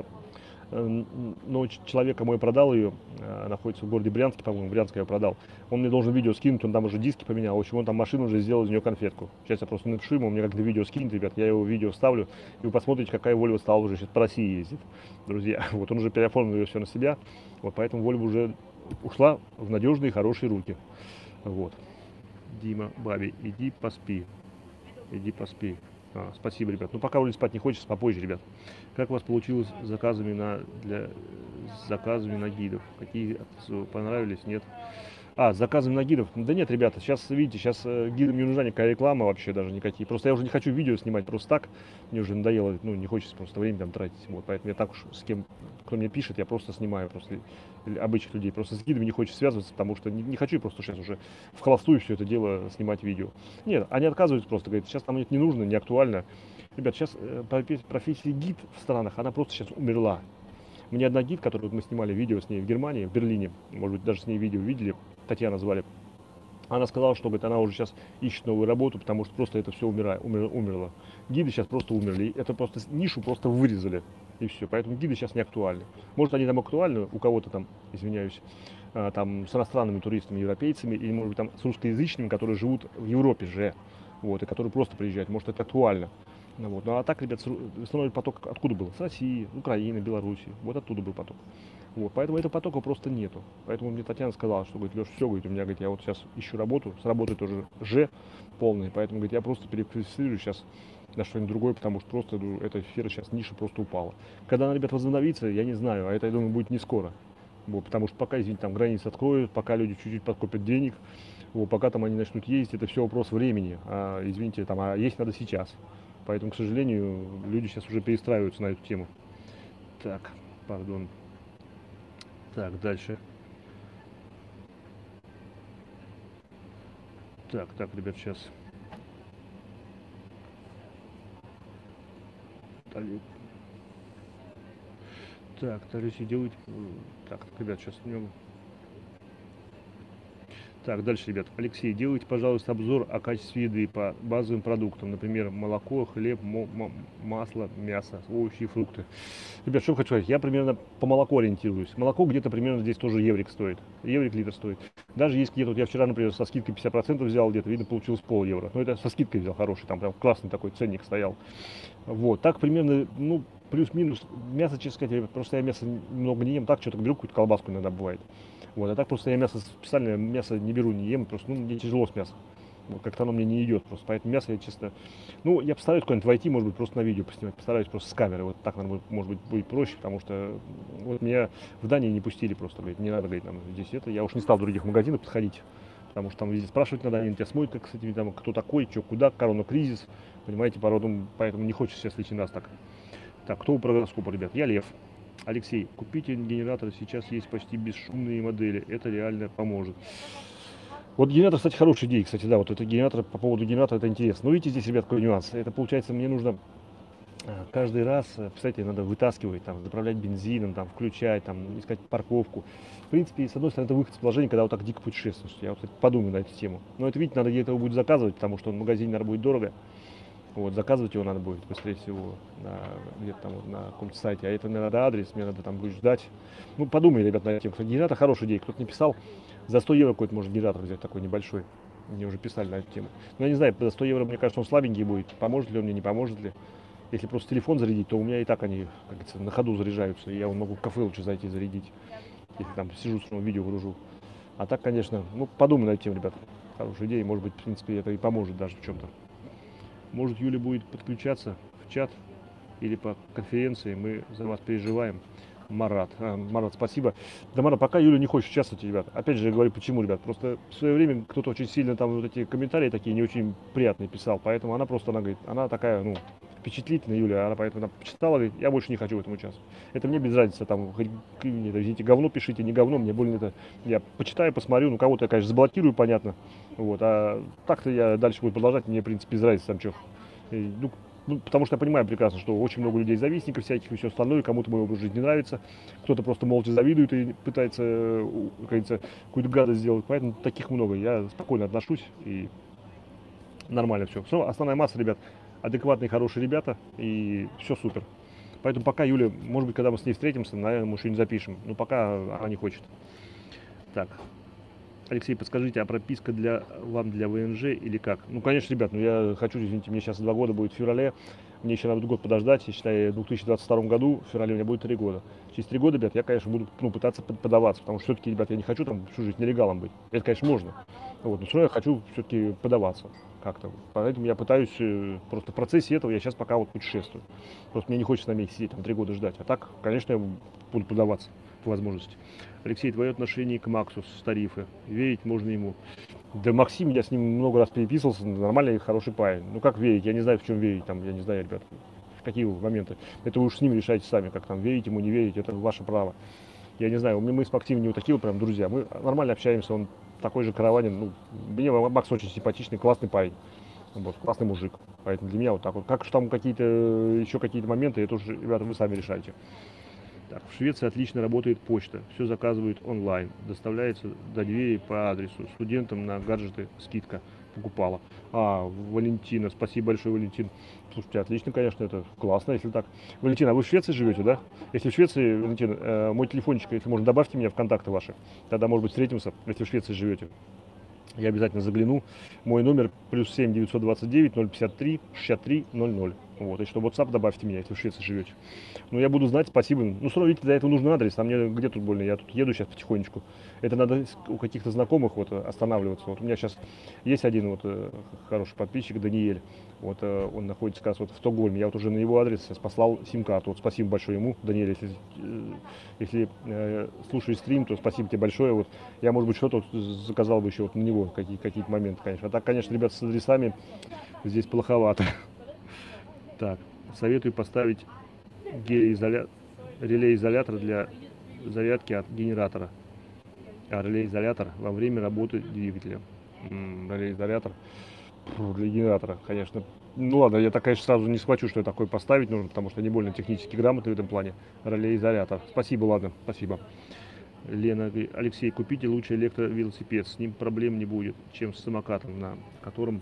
э, ну, ч- человека мой продал ее, э, находится в городе Брянске, по-моему, в Брянске я ее продал. Он мне должен видео скинуть, он там уже диски поменял. В общем, он там машину уже сделал из нее конфетку. Сейчас я просто напишу ему, он мне как-то видео скинет, ребят, я его видео вставлю, и вы посмотрите, какая Вольво стала уже сейчас по России ездит. Друзья, вот он уже переоформил ее все на себя, вот поэтому Вольво уже ушла в надежные, хорошие руки. Вот. Дима, Баби, иди поспи. Иди поспи. А, спасибо, ребят. Ну, пока вроде спать не хочется, попозже, ребят. Как у вас получилось с заказами на, для, с заказами на гидов? Какие понравились? Нет? А, с заказами на гидов? Да нет, ребята, сейчас, видите, сейчас э, гидам не нужна никакая реклама вообще даже никакие. Просто я уже не хочу видео снимать просто так. Мне уже надоело, ну, не хочется просто время там тратить. Вот, поэтому я так уж с кем, кто мне пишет, я просто снимаю просто обычных людей. Просто с гидами не хочется связываться, потому что не, не хочу просто сейчас уже в холостую все это дело снимать видео. Нет, они отказываются просто, говорят, сейчас там это не нужно, не актуально. Ребят, сейчас э, профессия гид в странах, она просто сейчас умерла. Мне одна гид, которую вот мы снимали видео с ней в Германии, в Берлине, может быть, даже с ней видео видели, Татьяна звали. Она сказала, что говорит, она уже сейчас ищет новую работу, потому что просто это все умира, умер, умерло. Гиды сейчас просто умерли. Это просто нишу просто вырезали. И все. Поэтому гиды сейчас не актуальны. Может, они там актуальны у кого-то там, извиняюсь, а, там с иностранными туристами, европейцами, или, может быть, там с русскоязычными, которые живут в Европе же. Вот, и которые просто приезжают. Может, это актуально. Ну, вот. Ну а так, ребят, основной поток откуда был? С России, Украины, Белоруссии. Вот оттуда был поток. Вот, поэтому этого потока просто нету. Поэтому мне Татьяна сказала, что, говорит, Леша, все, говорит, у меня, говорит, я вот сейчас ищу работу, с работой тоже же полной, поэтому, говорит, я просто переквалифицирую сейчас на что-нибудь другое, потому что просто ну, эта сфера сейчас, ниша просто упала. Когда она, ребят, возобновится, я не знаю, а это, я думаю, будет не скоро. Вот, потому что пока, извините, там границы откроют, пока люди чуть-чуть подкопят денег, вот, пока там они начнут ездить, это все вопрос времени. А, извините, там, а есть надо сейчас. Поэтому, к сожалению, люди сейчас уже перестраиваются на эту тему. Так, пардон. Так, дальше. Так, так, ребят, сейчас. Так, Талюси делать. Так, ребят, сейчас. Так, дальше, ребят. Алексей, делайте, пожалуйста, обзор о качестве еды по базовым продуктам. Например, молоко, хлеб, масло, мясо, овощи и фрукты. Ребят, что хочу сказать. Я примерно по молоку ориентируюсь. Молоко где-то примерно здесь тоже еврик стоит. Еврик литр стоит. Даже есть где-то, вот я вчера, например, со скидкой пятьдесят процентов взял, где-то, видно, получилось пол евро. Но это со скидкой взял хороший, там прям классный такой ценник стоял. Вот, так примерно, ну, плюс-минус. Мясо, честно сказать, ребят, просто я мясо много не ем. Так, что-то беру какую-то колбаску иногда бывает. Вот, а так просто я мясо, специально мясо не беру, не ем, просто, ну, мне тяжело с мясом. Вот, как-то оно мне не идет просто, поэтому мясо я, честно, ну, я постараюсь куда-нибудь войти, может быть, просто на видео поснимать, постараюсь просто с камеры, вот так, наверное, может быть, будет проще, потому что, вот, меня в Дании не пустили просто, говорит, не надо, говорит, нам здесь это, я уж не стал в других магазинах подходить, потому что там везде спрашивать надо, они тебя смотрят, как с этими, там, кто такой, что, куда, корона-кризис, понимаете, породом, поэтому не хочется сейчас лишний раз так. Так, кто у прогноскопа, ребят? Я Лев. Алексей, купите генератор, сейчас есть почти бесшумные модели, это реально поможет. Вот генератор, кстати, хорошая идея, кстати, да, вот это генератор, по поводу генератора, это интересно. Но видите, здесь, ребят, какой нюанс. Это, получается, мне нужно каждый раз, кстати, надо вытаскивать, там, заправлять бензином, там, включать, там, искать парковку. В принципе, с одной стороны, это выход из положения, когда вот так дико путешествуешь. Я вот, кстати, подумаю на эту тему. Но это, видите, надо где-то его будет заказывать, потому что в магазине, наверное, будет дорого. Вот, заказывать его надо будет, быстрее всего, на, где-то там вот, на каком-то сайте. А это мне надо адрес, мне надо там будет ждать. Ну, подумай, ребят, на эту тему. Генератор хорошая идея. Кто-то не писал, за сто евро какой-то может генератор взять такой небольшой. Мне уже писали на эту тему. Но я не знаю, за сто евро, мне кажется, он слабенький будет. Поможет ли он мне, не поможет ли. Если просто телефон зарядить, то у меня и так они, как говорится, на ходу заряжаются. И я могу в кафе лучше зайти зарядить, если там сижу, с видео гружу. А так, конечно, ну, подумай на эту тему, ребят. Хорошая идея, может быть, в принципе, это и поможет даже в чем-то. Может, Юля будет подключаться в чат или по конференции. Мы за вас переживаем. Марат. А, Марат, спасибо. Да, Марат, пока Юля не хочет участвовать, ребят. Опять же, я говорю, почему, ребят. Просто в свое время кто-то очень сильно там вот эти комментарии такие не очень приятные писал. Поэтому она просто, она говорит, она такая, ну, впечатлительная, Юля. Она поэтому она почитала, говорит, я больше не хочу в этом участвовать. Это мне без разницы, там, хоть, извините, говно пишите, не говно, мне больно это. Я почитаю, посмотрю, ну, кого-то я, конечно, заблокирую, понятно. Вот, а так-то я дальше буду продолжать, мне, в принципе, без разницы там что. Ну, ну, потому что я понимаю прекрасно, что очень много людей завистников всяких и все остальное, кому-то мой образ жизни не нравится, кто-то просто молча завидует и пытается, как говорится, какую-то гадость сделать, поэтому таких много, я спокойно отношусь и нормально все. Все, основная масса, ребят, адекватные, хорошие ребята и все супер. Поэтому пока Юля, может быть, когда мы с ней встретимся, наверное, мы что-нибудь запишем, но пока она не хочет. Так. Алексей, подскажите, а прописка для вам для ВНЖ или как? Ну, конечно, ребят, ну я хочу, извините, мне сейчас два года будет в феврале, мне еще надо год подождать, я считаю, в две тысячи двадцать втором году, в феврале у меня будет три года. Через три года, ребят, я, конечно, буду ну, пытаться подаваться, потому что все-таки, ребят, я не хочу там всю жизнь нелегалом быть. Это, конечно, можно, вот, но все равно я хочу все-таки подаваться как-то. Поэтому я пытаюсь, просто в процессе этого я сейчас пока вот путешествую. Просто мне не хочется на месте сидеть, там три года ждать. А так, конечно, я буду подаваться по возможности. Алексей, твое отношение к Максу с тарифы. Верить можно ему. Да Максим, я с ним много раз переписывался, нормальный, хороший парень. Ну как верить? Я не знаю, в чем верить. Там, я не знаю, ребят, в какие моменты. Это вы уж с ним решайте сами, как там верить ему, не верить, это ваше право. Я не знаю, мы с Максимом не вот такие вот прям друзья. Мы нормально общаемся, он такой же караванин. Ну, мне Макс очень симпатичный, классный парень. Вот, классный мужик. Поэтому для меня вот так вот. Как там какие-то, еще какие-то моменты, это уже, ребята, вы сами решайте. Так, в Швеции отлично работает почта. Все заказывают онлайн. Доставляется до двери по адресу. Студентам на гаджеты скидка покупала. А, Валентина, спасибо большое, Валентин. Слушайте, отлично, конечно, это классно, если так. Валентина, а вы в Швеции живете, да? Если в Швеции, Валентин, э, мой телефончик, если можно, добавьте меня в контакты ваши. Тогда, может быть, встретимся, если в Швеции живете. Я обязательно загляну. Мой номер плюс семь девятьсот двадцать девять ноль пятьдесят три шестьдесят три ноль ноль. Вот, и что WhatsApp добавьте меня, если в Швеции живете. Ну, я буду знать, спасибо. Ну, сразу, видите, для этого нужен адрес, а мне где тут больно, я тут еду сейчас потихонечку. Это надо у каких-то знакомых вот останавливаться. Вот у меня сейчас есть один вот хороший подписчик, Даниэль. Вот он находится как раз вот в Стокгольме. Я вот уже на его адрес послал сим-карту. Вот спасибо большое ему, Даниэль, если, если э, слушаешь стрим, то спасибо тебе большое. Вот я, может быть, что-то вот заказал бы еще вот на него, какие, какие-то моменты, конечно. А так, конечно, ребята, с адресами здесь плоховато. Так, советую поставить гель-изоля... реле-изолятор для зарядки от генератора. А реле-изолятор во время работы двигателя. М-м, реле-изолятор для генератора, конечно. Ну ладно, я так, конечно, сразу не схвачу, что такое поставить нужно, потому что не больно технически грамотный в этом плане. Реле-изолятор. Спасибо, ладно, спасибо. Лена говорит, Алексей, купите лучше электровелосипед, с ним проблем не будет, чем с самокатом, на котором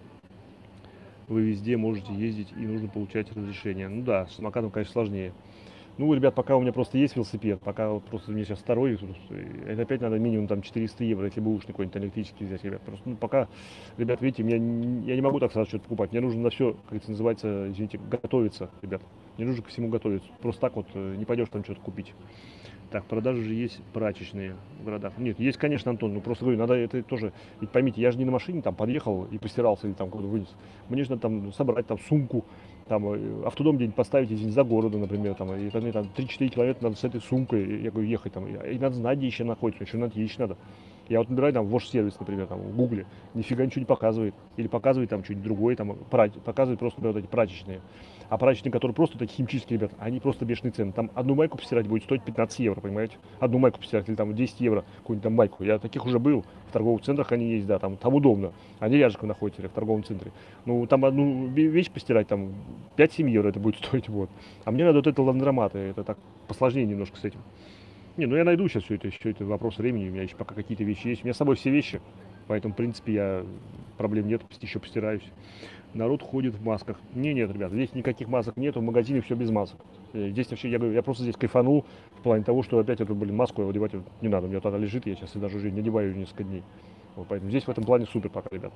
вы везде можете ездить и нужно получать разрешение. Ну да, с самокатом, конечно, сложнее. Ну, ребят, пока у меня просто есть велосипед, пока вот просто у меня сейчас второй, это опять надо минимум там четыреста евро, если бэушный какой-нибудь электрический взять, ребят. Просто, ну, пока, ребят, видите, меня, я не могу так сразу что-то покупать, мне нужно на все, как это называется, извините, готовиться, ребят. Мне нужно ко всему готовиться. Просто так вот не пойдешь там что-то купить. Так, продажи же есть прачечные в городах. Нет, есть, конечно, Антон, ну просто говорю, надо это тоже, ведь поймите, я же не на машине там подъехал и постирался или там куда-то вынес. Мне же надо там собрать там сумку, там автодом где-нибудь поставить, извините, за городом, например, там, и там, там три-четыре километра надо с этой сумкой, я говорю, ехать там, и надо знать, где еще находится, еще надо ехать надо. Я вот набираю там Вош-сервис, например, там в Гугле, нифига ничего не показывает, или показывает там что-нибудь другое, там, показывает просто, например, вот эти прачечные. А прачечные, которые просто такие химчистки, ребят, они просто бешеные цены. Там одну майку постирать будет стоить пятнадцать евро, понимаете? Одну майку постирать, или там десять евро, какую-нибудь там майку. Я таких уже был, в торговых центрах они есть, да, там, там удобно. Они рядышком находятся, в торговом центре. Ну, там одну вещь постирать, там, пять-семь евро это будет стоить, вот. А мне надо вот это ландроматы, это так посложнее немножко с этим. Не, ну я найду сейчас все это, все это вопрос времени, у меня еще пока какие-то вещи есть. У меня с собой все вещи, поэтому, в принципе, я, проблем нет, еще постираюсь. Народ ходит в масках. Не, нет, ребят, здесь никаких масок нету, в магазине все без масок. Здесь вообще, я говорю, я просто здесь кайфанул в плане того, что опять эту, блин, маску одевать не надо. У меня тогда лежит, я сейчас даже уже не одеваю ее несколько дней. Вот, поэтому здесь в этом плане супер пока, ребят.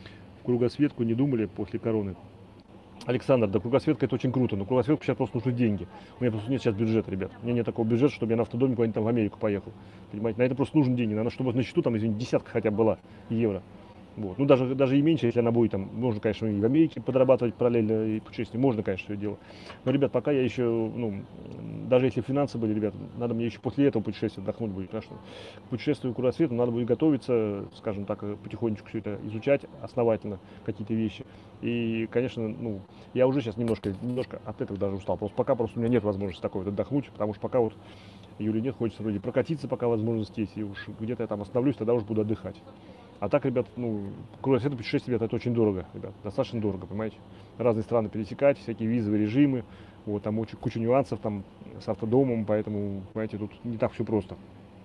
В кругосветку не думали после короны? Александр, да, кругосветка это очень круто, но кругосветку сейчас просто нужны деньги. У меня просто нет сейчас бюджета, ребят. У меня нет такого бюджета, чтобы я на автодоме куда-нибудь там в Америку поехал. Понимаете, на это просто нужны деньги. Надо, чтобы на счету там, извините, десятка хотя бы была евро. Вот. Ну, даже, даже и меньше, если она будет там, можно, конечно, и в Америке подрабатывать параллельно, и путешествие, можно, конечно, все дело. Но, ребят, пока я еще, ну, даже если финансы были, ребят, надо мне еще после этого путешествия отдохнуть будет, потому что к путешествию к кругосвету надо будет готовиться, скажем так, потихонечку все это изучать основательно, какие-то вещи. И, конечно, ну, я уже сейчас немножко, немножко от этого даже устал, просто пока просто у меня нет возможности такой вот отдохнуть, потому что пока вот июля нет, хочется вроде прокатиться, пока возможность есть, и уж где-то я там остановлюсь, тогда уже буду отдыхать. А так, ребят, ну, кругосветное путешествие, ребят, это очень дорого, ребят, достаточно дорого, понимаете. Разные страны пересекать, всякие визовые режимы, вот, там очень, куча нюансов там с автодомом, поэтому, понимаете, тут не так все просто.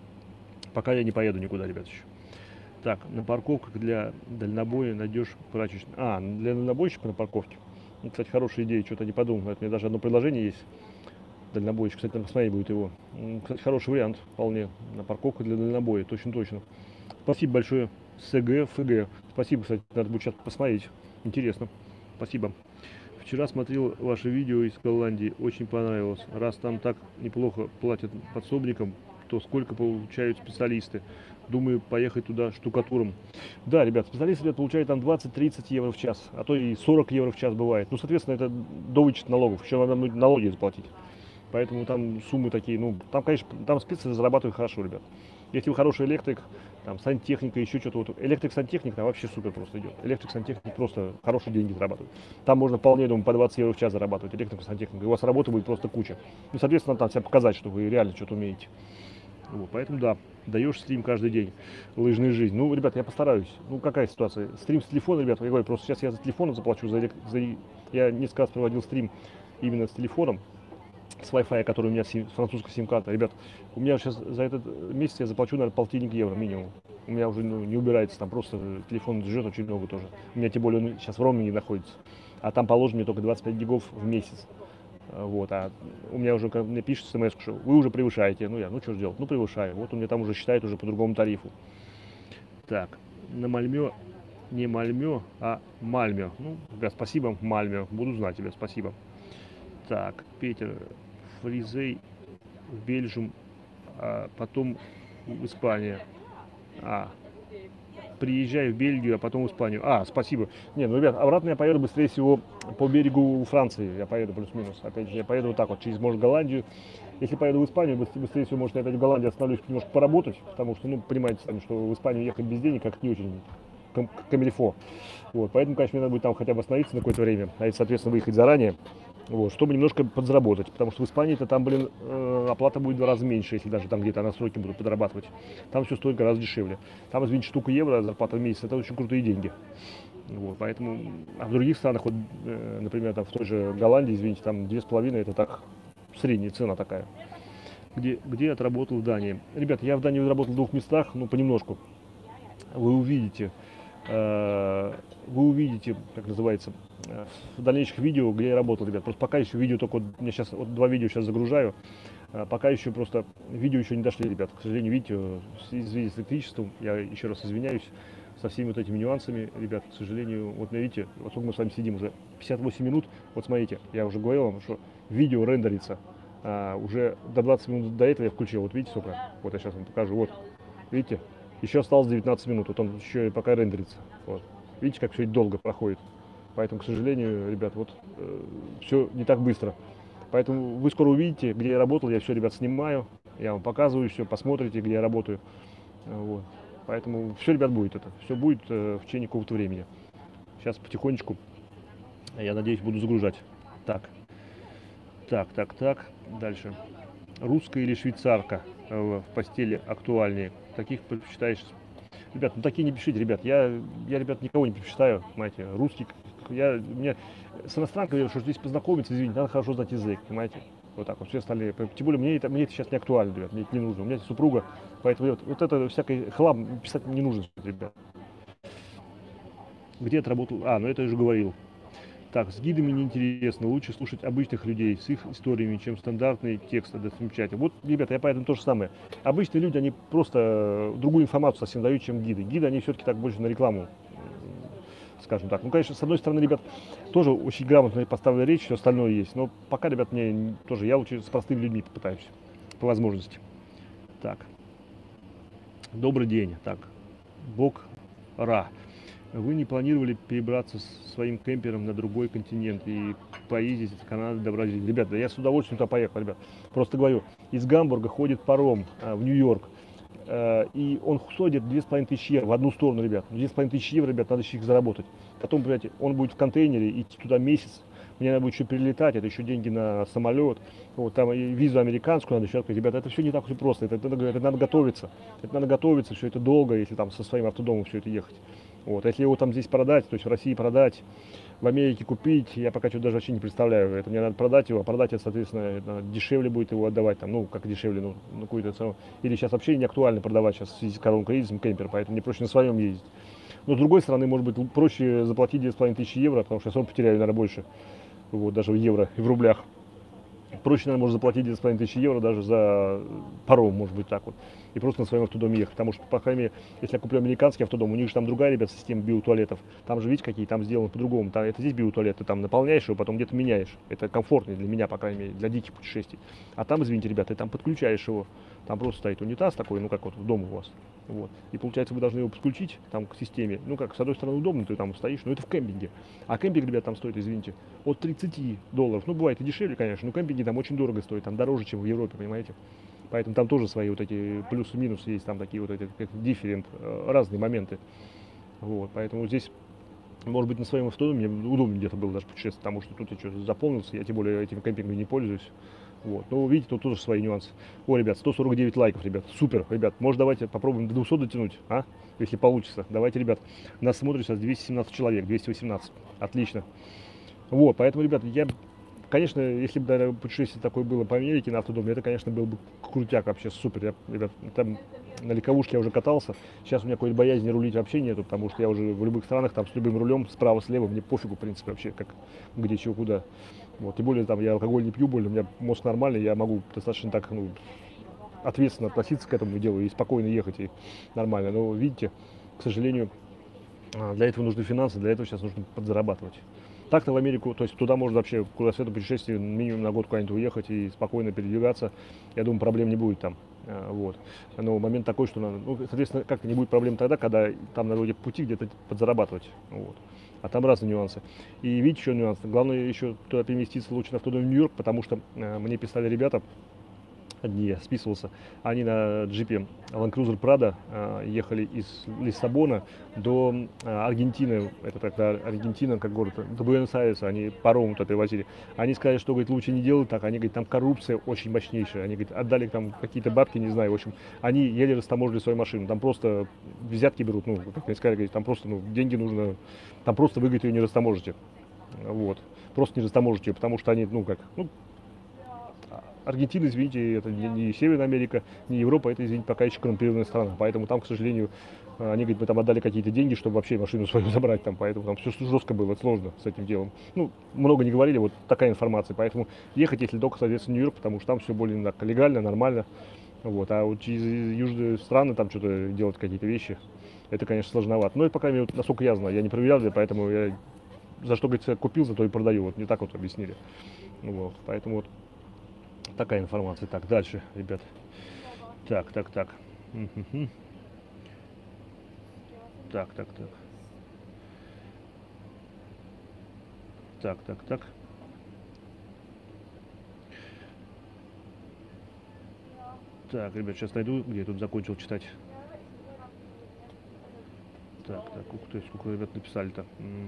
Пока я не поеду никуда, ребят, еще. Так, на парковках для дальнобоя найдешь прачечную. А, для дальнобойщика на парковке. Ну, кстати, хорошая идея, что-то не подумал. У меня даже одно предложение есть. Дальнобойщик, кстати, надо посмотреть будет его. Кстати, хороший вариант, вполне. На парковку для дальнобоя, точно-точно. Спасибо большое. СГ, ФГ. Спасибо, кстати, надо будет сейчас посмотреть. Интересно. Спасибо. Вчера смотрел ваше видео из Голландии, очень понравилось. Раз там так неплохо платят подсобникам, то сколько получают специалисты? Думаю, поехать туда штукатуром. Да, ребят, специалисты, ребят, получают там двадцать-тридцать евро в час, а то и сорок евро в час бывает. Ну, соответственно, это до вычета налогов. Еще надо налоги заплатить. Поэтому там суммы такие, ну, там, конечно, там спецы зарабатывают хорошо, ребят. Если вы хороший электрик, там, сантехника, еще что-то, вот, электрик-сантехник, там вообще супер просто идет. Электрик-сантехник просто хорошие деньги зарабатывает. Там можно вполне, думаю, по двадцать евро в час зарабатывать, электрик-сантехник. И у вас работы будет просто куча. Ну, соответственно, там себя показать, что вы реально что-то умеете. Вот, поэтому, да, даешь стрим каждый день, лыжная жизнь. Ну, ребят, я постараюсь. Ну, какая ситуация? Стрим с телефона, ребят, я говорю, просто сейчас я за телефоном заплачу, за, элект... за... я несколько раз проводил стрим именно с телефоном, с Wi-Fi, который у меня с французской сим-карты. Ребят, у меня сейчас за этот месяц я заплачу, наверное, полтинник евро минимум. У меня уже, ну, не убирается, там просто телефон жжет очень много тоже. У меня тем более он сейчас в роуминге находится. А там положено мне только двадцать пять гигов в месяц. Вот, а у меня уже мне пишет смс, что вы уже превышаете. Ну я, ну что же делать? Ну превышаю. Вот у меня там уже считает уже по другому тарифу. Так, на Мальмё, не Мальмё, а Мальмё. Ну, ребят, спасибо, Мальмё. Буду знать тебя, спасибо. Так, Питер, Фризей, в Бельжум, а потом в Испанию. А, приезжай в Бельгию, а потом в Испанию. А, спасибо. Не, ну, ребят, обратно я поеду быстрее всего по берегу Франции. Я поеду плюс-минус. Опять же, я поеду вот так вот, через, может, Голландию. Если поеду в Испанию, быстрее всего, может, я опять в Голландии остановлюсь немножко поработать, потому что, ну, понимаете сами, что в Испанию ехать без денег как не очень камильфо. Вот, поэтому, конечно, мне надо будет там хотя бы остановиться на какое-то время, а, соответственно, выехать заранее. Вот, чтобы немножко подзаработать, потому что в Испании-то там, блин, э, оплата будет в два раза меньше, если даже там где-то на стройке будут подрабатывать. Там все стоит гораздо дешевле. Там, извините, штука евро, зарплата в месяц, это очень крутые деньги. Вот, поэтому, а в других странах, вот, э, например, там в той же Голландии, извините, там две с половиной, это так, средняя цена такая. Где, где я отработал в Дании. Ребят, я в Дании работал в двух местах, ну, понемножку. Вы увидите, э, вы увидите, как называется, э, в дальнейших видео, где я работал, ребят. Просто пока еще видео только, вот, я сейчас вот два видео сейчас загружаю, э, пока еще просто видео еще не дошли, ребят. К сожалению, видите, в связи с электричеством, я еще раз извиняюсь, со всеми вот этими нюансами, ребят, к сожалению, вот видите, вот сколько мы с вами сидим уже, пятьдесят восемь минут, вот смотрите, я уже говорил вам, что видео рендерится, а, уже до двадцати минут до этого я включил, вот видите, сколько, вот я сейчас вам покажу, вот, видите, еще осталось девятнадцать минут, вот он еще пока рендерится, вот, видите, как все долго проходит, поэтому, к сожалению, ребят, вот, э, все не так быстро, поэтому вы скоро увидите, где я работал, я все, ребят, снимаю, я вам показываю все, посмотрите, где я работаю, вот. Поэтому все, ребят, будет это. Все будет э, в течение какого-то времени. Сейчас потихонечку, я надеюсь, буду загружать. Так, так, так, так. Дальше. Русская или швейцарка э, в постели актуальнее? Таких предпочитаешь? Ребят, ну такие не пишите, ребят. Я, я ребят, никого не предпочитаю. Понимаете, русский. Я, мне с иностранкой, что здесь познакомиться, извините, надо хорошо знать язык, понимаете? Вот так вот, все остальные. Тем более, мне это, мне это сейчас не актуально, ребят, мне это не нужно. У меня супруга, поэтому вот, вот это всякий хлам писать не нужно, ребят. Где отработал? А, ну это я уже говорил. Так, с гидами неинтересно. Лучше слушать обычных людей с их историями, чем стандартные тексты в чате. Вот, ребята, я поэтому то же самое. Обычные люди, они просто другую информацию совсем дают, чем гиды. Гиды, они все-таки так больше на рекламу, скажем так. Ну, конечно, с одной стороны, ребят, тоже очень грамотно поставлена речь, все остальное есть. Но пока, ребят, мне тоже, я лучше с простыми людьми попытаюсь, по возможности. Так. Добрый день. Так. Бог Ра. Вы не планировали перебраться своим кемпером на другой континент и поездить от Канады до Бразилии? Ребята, я с удовольствием туда поехал, ребят. Просто говорю, из Гамбурга ходит паром а, в Нью-Йорк. И он стоит две с половиной тысячи евро в одну сторону, ребят. две с половиной тысячи евро, ребят, надо еще их заработать. Потом, понимаете, он будет в контейнере, идти туда месяц. Мне надо будет еще перелетать, это еще деньги на самолет. Вот там и визу американскую надо еще открыть. Ребята, это все не так уж и просто. Это, это, это надо готовиться. Это надо готовиться, все это долго, если там со своим автодомом все это ехать. Вот. Если его там здесь продать, то есть в России продать, в Америке купить, я пока что даже вообще не представляю. Это мне надо продать его, а продать это, соответственно, это дешевле будет его отдавать, там, ну, как дешевле, ну, ну какую-то, или сейчас вообще не актуально продавать сейчас в связи с коронавирусом кемпер, поэтому мне проще на своем ездить. Но с другой стороны, может быть, проще заплатить две с половиной тысячи евро, потому что я сам потеряю, наверное, больше, вот, даже в евро и в рублях. Проще, наверное, можно заплатить две с половиной тысячи евро даже за паром, может быть, так вот. И просто на своем автодоме ехать. Потому что, по крайней мере, если я куплю американский автодом, у них же там другая, ребят, система биотуалетов. Там же, видите, какие там сделаны по-другому. Там, это здесь биотуалет, ты там наполняешь его, потом где-то меняешь. Это комфортнее для меня, по крайней мере, для диких путешествий. А там, извините, ребята, ты там подключаешь его. Там просто стоит унитаз такой, ну как вот в доме у вас. Вот. И получается, вы должны его подключить там к системе. Ну как, с одной стороны удобно, ты там стоишь, но это в кемпинге. А кемпинг, ребят, там стоит, извините, от тридцати долларов. Ну бывает и дешевле, конечно, но кемпинги там очень дорого стоят, там дороже, чем в Европе, понимаете. Поэтому там тоже свои вот эти плюсы-минусы есть, там такие вот эти, как дифферент, разные моменты. Вот, поэтому здесь, может быть, на своем автодоме мне удобнее где-то было даже путешествовать, потому что тут я что-то заполнился, я тем более этим кемпингом не пользуюсь. Вот. Но видите, тут тоже свои нюансы. О, ребят, сто сорок девять лайков, ребят. Супер, ребят. Может, давайте попробуем до двухсот дотянуть, а? Если получится. Давайте, ребят. Нас смотрит сейчас двести семнадцать человек, двести восемнадцать. Отлично. Вот, поэтому, ребят, я, конечно, если бы, наверное, путешествие такое было по Америке на автодоме, это, конечно, был бы крутяк вообще, супер. Я, ребят, там на легковушке я уже катался. Сейчас у меня какой-то боязни рулить вообще нету, потому что я уже в любых странах там с любым рулем, справа-слева, мне пофигу, в принципе, вообще, как, где, чего, куда. Вот, тем более, там, я алкоголь не пью, более, у меня мозг нормальный, я могу достаточно так, ну, ответственно относиться к этому делу и спокойно ехать, и нормально. Но, видите, к сожалению, для этого нужны финансы, для этого сейчас нужно подзарабатывать. Так-то в Америку, то есть туда можно вообще куда в это путешествие минимум на год куда-нибудь уехать и спокойно передвигаться. Я думаю, проблем не будет там. Вот. Но момент такой, что надо, ну, соответственно, как-то не будет проблем тогда, когда там на вроде пути где-то подзарабатывать. Вот. А там разные нюансы. И видите, еще нюанс. Главное еще туда переместиться лучше на автодом в Нью-Йорк, потому что э, мне писали ребята, одни я списывался, они на джипе Land Cruiser Prado э, ехали из Лиссабона до э, Аргентины, это тогда Аргентина как город, до Буэнос-Айреса, они паром туда привозили. Они сказали, что, говорит, лучше не делать так, они, говорит, там коррупция очень мощнейшая, они, говорит, отдали там какие-то бабки, не знаю, в общем, они еле растаможили свою машину, там просто взятки берут, ну, как мне сказали, говорит, там просто, ну, деньги нужно, там просто вы, говорит, ее не растаможите, вот, просто не растаможите ее, потому что они, ну, как, ну, Аргентина, извините, это не, не Северная Америка, не Европа, это, извините, пока еще коррумпированная страна. Поэтому там, к сожалению, они, говорят, мы там отдали какие-то деньги, чтобы вообще машину свою забрать там, поэтому там все жестко было, сложно с этим делом. Ну, много не говорили, вот такая информация, поэтому ехать, если только, соответственно, в Нью-Йорк, потому что там все более так, легально, нормально, вот, а вот через южные страны там что-то делать какие-то вещи, это, конечно, сложновато. Но, по крайней мере, вот, насколько я знаю, я не проверял, поэтому я за что, говорится, купил, за то и продаю, вот, не так вот объяснили, вот, поэтому вот такая информация. Так, дальше, ребят, так, так, так. Так, так, так. Так, так, так. Так, ребят, сейчас найду, где я тут закончил читать. Так, так, ух ты, сколько ребят написали-то.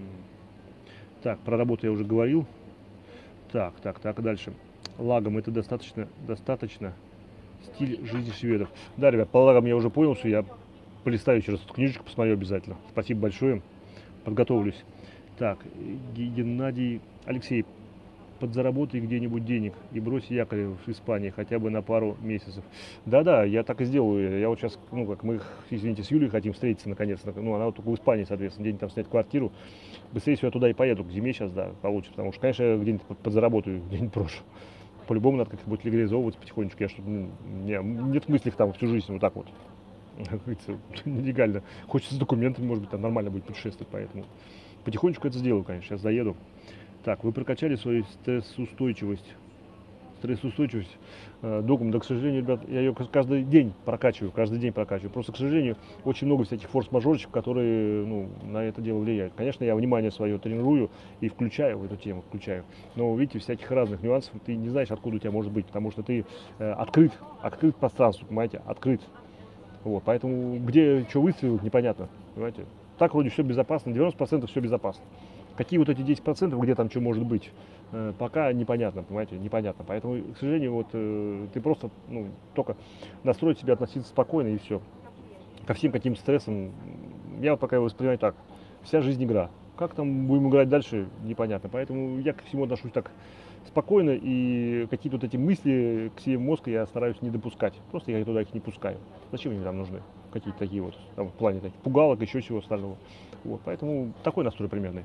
Так, про работу я уже говорил. Так, так, так, дальше. Лагом это достаточно, достаточно стиль жизни шведов. Да, ребят, по лагам я уже понял, что я полистаю еще раз эту книжечку, посмотрю обязательно. Спасибо большое, подготовлюсь. Так, Геннадий, Алексей, подзаработай где-нибудь денег и брось якорь в Испании хотя бы на пару месяцев. Да-да, я так и сделаю. Я вот сейчас, ну как мы, извините, с Юлей хотим встретиться наконец-то. Ну, она вот только в Испании, соответственно, где-нибудь там снять квартиру. Быстрее всего я туда и поеду, к зиме сейчас, да, получится. Потому что, конечно, я где-нибудь подзаработаю, где-нибудь брошу. По-любому надо как-то будет легализовываться потихонечку. Я что-то, ну, не, нет мыслей там всю жизнь вот так вот. Как говорится, нелегально. Хочется с документами, может быть, там нормально будет путешествовать, поэтому потихонечку это сделаю, конечно, сейчас заеду. Так, вы прокачали свою стрессоустойчивость. Стрессоустойчивость э, доком, да, к сожалению, ребят, я ее каждый день прокачиваю, каждый день прокачиваю. Просто, к сожалению, очень много всяких форс-мажорчиков, которые, ну, на это дело влияют. Конечно, я внимание свое тренирую и включаю в эту тему, включаю. Но, видите, всяких разных нюансов ты не знаешь, откуда у тебя может быть, потому что ты э, открыт, открыт пространству, понимаете, открыт. Вот, поэтому где что выстрелил, непонятно, понимаете. Так вроде все безопасно, девяносто процентов все безопасно. Какие вот эти десять процентов, где там что может быть, э, пока непонятно, понимаете, непонятно. Поэтому, к сожалению, вот э, ты просто, ну, только настроить себя относиться спокойно и все. Ко всем каким стрессам, я вот пока его воспринимаю так, вся жизнь игра. Как там будем играть дальше, непонятно. Поэтому я ко всему отношусь так спокойно, и какие-то вот эти мысли к себе в мозг я стараюсь не допускать. Просто я туда их не пускаю. Зачем они там нужны? Какие-то такие вот, там, в плане таких пугалок, еще чего остального. Вот, поэтому такой настрой примерный.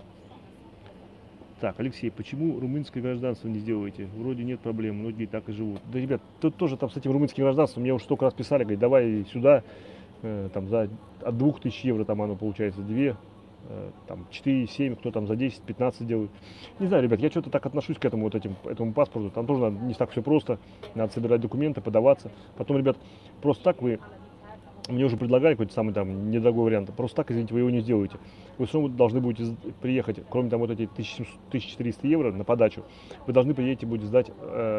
Так, Алексей, почему румынское гражданство не сделаете? Вроде нет проблем, многие так и живут. Да, ребят, тут тоже там с этим румынским гражданством мне уже столько раз писали, говорят, давай сюда, э, там за от двух тысяч евро там оно получается две, э, там четыре, семь, кто там за десять, пятнадцать делает. Не знаю, ребят, я что-то так отношусь к этому вот этим, этому паспорту, там тоже надо, не так все просто, надо собирать документы, подаваться. Потом, ребят, просто так вы, мне уже предлагали какой-то самый там недорогой вариант, просто так, извините, вы его не сделаете. Вы все равно должны будете приехать, кроме там вот этих тысяча четыреста евро на подачу, вы должны приедете, будете сдать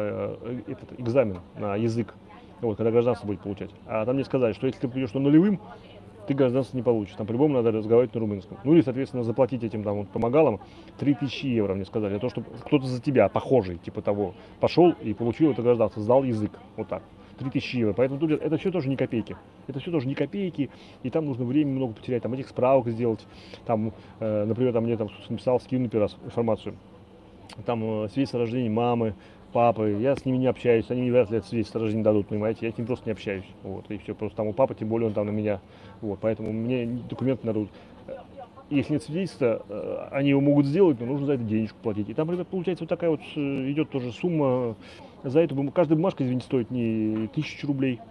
э, этот экзамен на язык, вот, когда гражданство будете получать. А там мне сказали, что если ты придешь на нулевым, ты гражданство не получишь. Там по-любому надо разговаривать на румынском. Ну или, соответственно, заплатить этим там вот помогалам три тысячи евро, мне сказали. А то, что кто-то за тебя, похожий, типа того, пошел и получил это гражданство, сдал язык. Вот так. три тысячи евро. Поэтому тут это все тоже не копейки. Это все тоже не копейки. И там нужно время много потерять, там этих справок сделать. Там, э, например, там мне там написал, скинул например, информацию. Там э, свидетельство о рождении мамы, папы, я с ними не общаюсь, они мне вряд ли это свидетельство о рождении дадут, понимаете, я с ним просто не общаюсь, вот, и все, просто там у папы, тем более он там на меня, вот, поэтому мне документы дадут. Если нет свидетельства, они его могут сделать, но нужно за это денежку платить. И там, ребят, получается вот такая вот идет тоже сумма, за эту каждая бумажка, извините, стоит не тысячу рублей,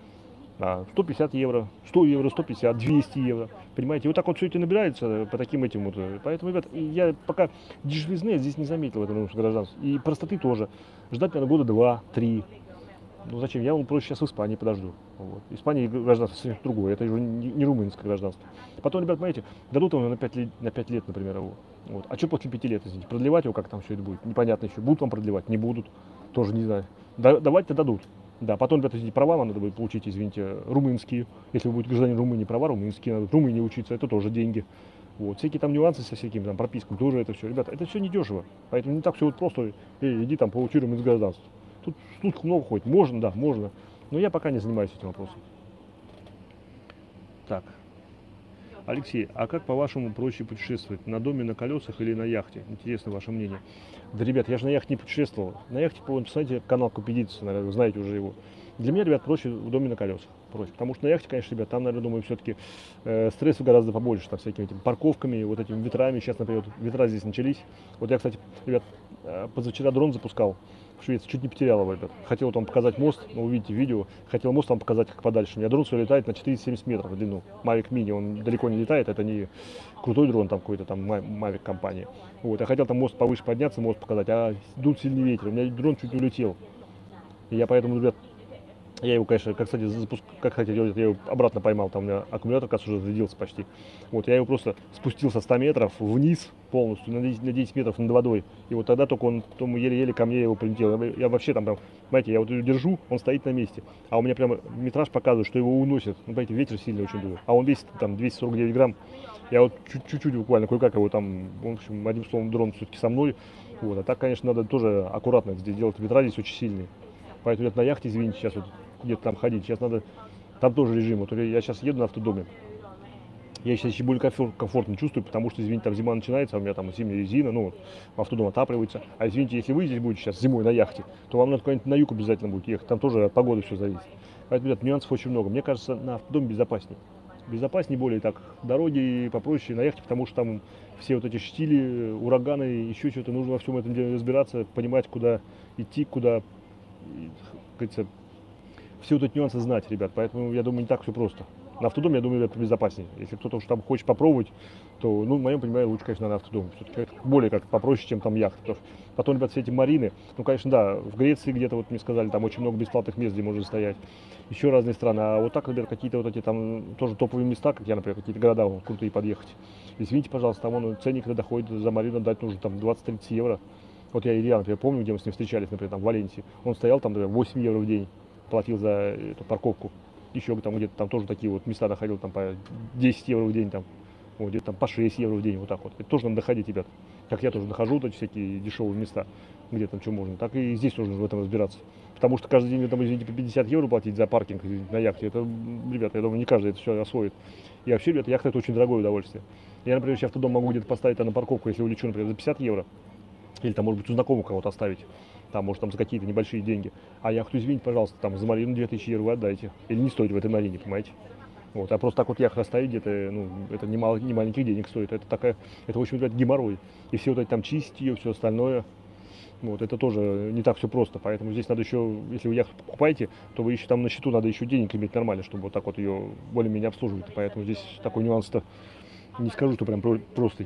а сто пятьдесят евро, сто евро, сто пятьдесят, двести евро, понимаете, и вот так вот все это набирается по таким этим вот, поэтому, ребят, я пока дешевизны здесь не заметил в этом румынском гражданстве, и простоты тоже, ждать, наверное, года два-три, ну зачем, я вон проще сейчас в Испании подожду, вот. Испания гражданство совсем другое, это уже не, не румынское гражданство, потом, ребят, понимаете, дадут его на пять лет, на пять лет, например, его, вот. А что после пяти лет, извините, продлевать его, как там все это будет, непонятно еще, будут вам продлевать, не будут, тоже не знаю, давать-то дадут. Да, потом, ребята, эти права вам надо будет получить, извините, румынские. Если вы будете гражданин Румынии, права румынские, надо в Румынии учиться, это тоже деньги. Вот, всякие там нюансы со всякими там прописками, тоже это все. Ребята, это все не дешево. Поэтому не так все вот просто, эй, иди там, получи румынское гражданство. Тут, тут много ходит. Можно, да, можно. Но я пока не занимаюсь этим вопросом. Так. Алексей, а как по-вашему проще путешествовать? На доме, на колесах или на яхте? Интересно ваше мнение. Да, ребят, я же на яхте не путешествовал. На яхте, по посмотрите, канал Купедицы, наверное, вы знаете уже его. Для меня, ребят, проще в доме на колесах. Проще. Потому что на яхте, конечно, ребят, там, наверное, думаю, все-таки э, стрессов гораздо побольше, там, всякими этими парковками, вот этими ветрами. Сейчас, например, вот ветра здесь начались. Вот я, кстати, ребят, э, позавчера дрон запускал в Швеции, чуть не потерял его, ребят. Хотел там показать мост, ну, увидите видео, хотел мост вам показать как подальше. У меня дрон свой летает на четыреста семьдесят метров в длину. Mavic Mini, он далеко не летает, это не крутой дрон там какой-то, там Mavic компании. Вот, я хотел там мост повыше подняться, мост показать, а дул сильный ветер, у меня дрон чуть не улетел. И я поэтому, ребят, я его, конечно, как, кстати, запуск... как хотел делать, я его обратно поймал, там у меня аккумулятор, кажется, уже зарядился почти. Вот, я его просто спустил со ста метров вниз полностью, на десять, на десять метров над водой. И вот тогда только он, тому еле-еле ко мне его прилетел. Я, я вообще там, прям, знаете, я вот его держу, он стоит на месте. А у меня прямо метраж показывает, что его уносит. Ну, знаете, ветер сильный очень дует. А он весит там двести сорок девять грамм. Я вот чуть-чуть буквально, кое-как его там, он, в общем, одним словом, дрон все-таки со мной. Вот, а так, конечно, надо тоже аккуратно здесь делать. Ветра здесь очень сильные. Поэтому на яхте, извините, сейчас вот где-то там ходить. Сейчас надо, там тоже режим. Вот я сейчас еду на автодоме. Я сейчас еще более комфорт, комфортно чувствую, потому что, извините, там зима начинается, а у меня там зимняя резина, ну, автодом отапливается. А извините, если вы здесь будете сейчас зимой на яхте, то вам надо куда-нибудь на юг обязательно будет ехать. Там тоже от погоды все зависит. Поэтому, ребят, нюансов очень много. Мне кажется, на автодоме безопаснее. Безопаснее более так. Дороги попроще на яхте, потому что там все вот эти штили, ураганы, еще что-то. Нужно во всем этом деле разбираться, понимать, куда идти, куда, как говорится, все вот эти нюансы знать, ребят. Поэтому, я думаю, не так все просто. На автодоме, я думаю, это безопаснее. Если кто-то уж там хочет попробовать, то, ну, в моем понимании, лучше, конечно, на автодоме. Все-таки более как попроще, чем там яхта. Потому что потом, ребят, все эти марины, ну, конечно, да, в Греции где-то, вот мне сказали, там очень много бесплатных мест, где можно стоять. Еще разные страны. А вот так, ребят, какие-то вот эти там тоже топовые места, как я, например, какие-то города вон, крутые подъехать. Извините, пожалуйста, там он ценник, когда доходит за марину, дать нужно там двадцать-тридцать евро. Вот я Илья, например, помню, где мы с ним встречались, например, там в Валенсии. Он стоял там, например, восемь евро в день, платил за эту парковку. Еще там где-то там тоже такие вот места находил, там по десять евро в день, там, вот, где-то там по шесть евро в день, вот так вот. Это тоже надо доходить, ребят. Как я тоже нахожу вот эти всякие дешевые места, где там что можно. Так и здесь нужно в этом разбираться. Потому что каждый день, там, извините, по пятьдесят евро платить за паркинг на яхте, это, ребята, я думаю, не каждый это все освоит. И вообще, ребята, яхта это очень дорогое удовольствие. Я, например, сейчас автодом могу где-то поставить там на парковку, если улечу, например, за пятьдесят евро. Или там, может быть, у знакомого кого-то оставить. Там, может, там за какие-то небольшие деньги. А яхту, извините, пожалуйста, там за марину две тысячи евро вы отдайте. Или не стоит в этой марине, понимаете? Вот, а просто так вот яхту оставить где-то, ну, это не, мало, не маленьких денег стоит. Это такая, это, в общем, это геморрой. И все вот эти там чистить ее, все остальное. Вот, это тоже не так все просто. Поэтому здесь надо еще, если вы яхту покупаете, то вы еще там на счету надо еще денег иметь нормально, чтобы вот так вот ее более-менее обслуживать. Поэтому здесь такой нюанс-то не скажу, что прям простый.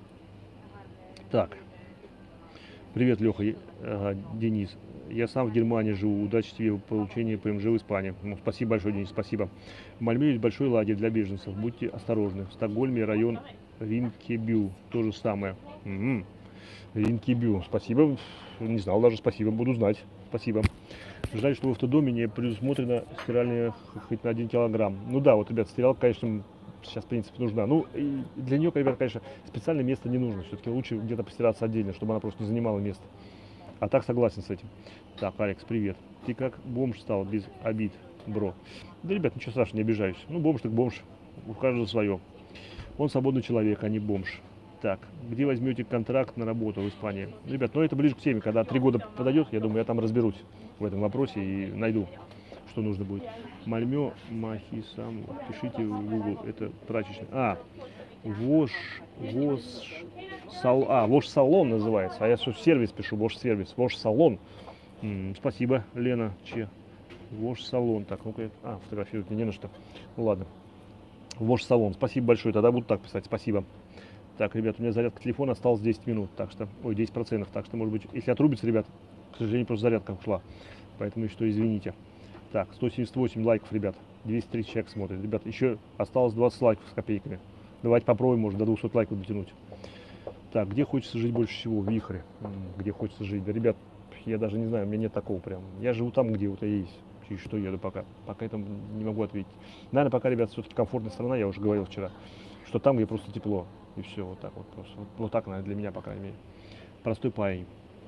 Так. Привет, Леха, ага, Денис. Я сам в Германии живу. Удачи тебе в получении ПМЖ в Испании. Ну, спасибо большое, Денис, спасибо. В Мальме есть большой лагерь для беженцев. Будьте осторожны. В Стокгольме район Ринкебю. То же самое. Угу. Ринкебю. Спасибо. Не знал даже. Спасибо. Буду знать. Спасибо. Жаль, что в автодоме не предусмотрено стиральная хоть на один килограмм. Ну да, вот, ребят, стиралка, конечно, сейчас, в принципе, нужна. Ну, и для нее, ребят, конечно, специальное место не нужно. Все-таки лучше где-то постираться отдельно, чтобы она просто не занимала место. А так согласен с этим. Так, Алекс, привет. Ты как бомж стал, без обид, бро? Да, ребят, ничего страшного, не обижаюсь. Ну, бомж так бомж. У каждого свое. Он свободный человек, а не бомж. Так, где возьмете контракт на работу в Испании? Ребят, ну это ближе к теме. Когда три года подойдет, я думаю, я там разберусь в этом вопросе и найду, что нужно будет. Мальме Махисам, пишите в Google, это прачечная. А, Вош, Вош, Сал, а, Вош Салон называется, а я все сервис пишу, Вош сервис, Вош Салон. М-м, спасибо, Лена Че. Вош Салон, так, ну-ка, а, фотографировать мне не на что. Ну ладно. Вош Салон, спасибо большое, тогда буду так писать, спасибо. Так, ребят, у меня зарядка телефона осталась десять минут, так что, ой, десять процентов, так что, может быть, если отрубится, ребят, к сожалению, просто зарядка ушла, поэтому что, извините. Так, сто семьдесят восемь лайков, ребят, двести тридцать человек смотрит, ребят, еще осталось двадцать лайков с копейками, давайте попробуем, может, до двухсот лайков дотянуть. Так, где хочется жить больше всего? В Вихре, где хочется жить, да, ребят, я даже не знаю, у меня нет такого прям, я живу там, где вот я есть, через что еду пока, пока это не могу ответить. Наверное, пока, ребят, все-таки комфортная страна, я уже говорил вчера, что там, где просто тепло. И все, вот так вот просто. Вот, вот так, наверное, для меня, по крайней мере. Простой парень.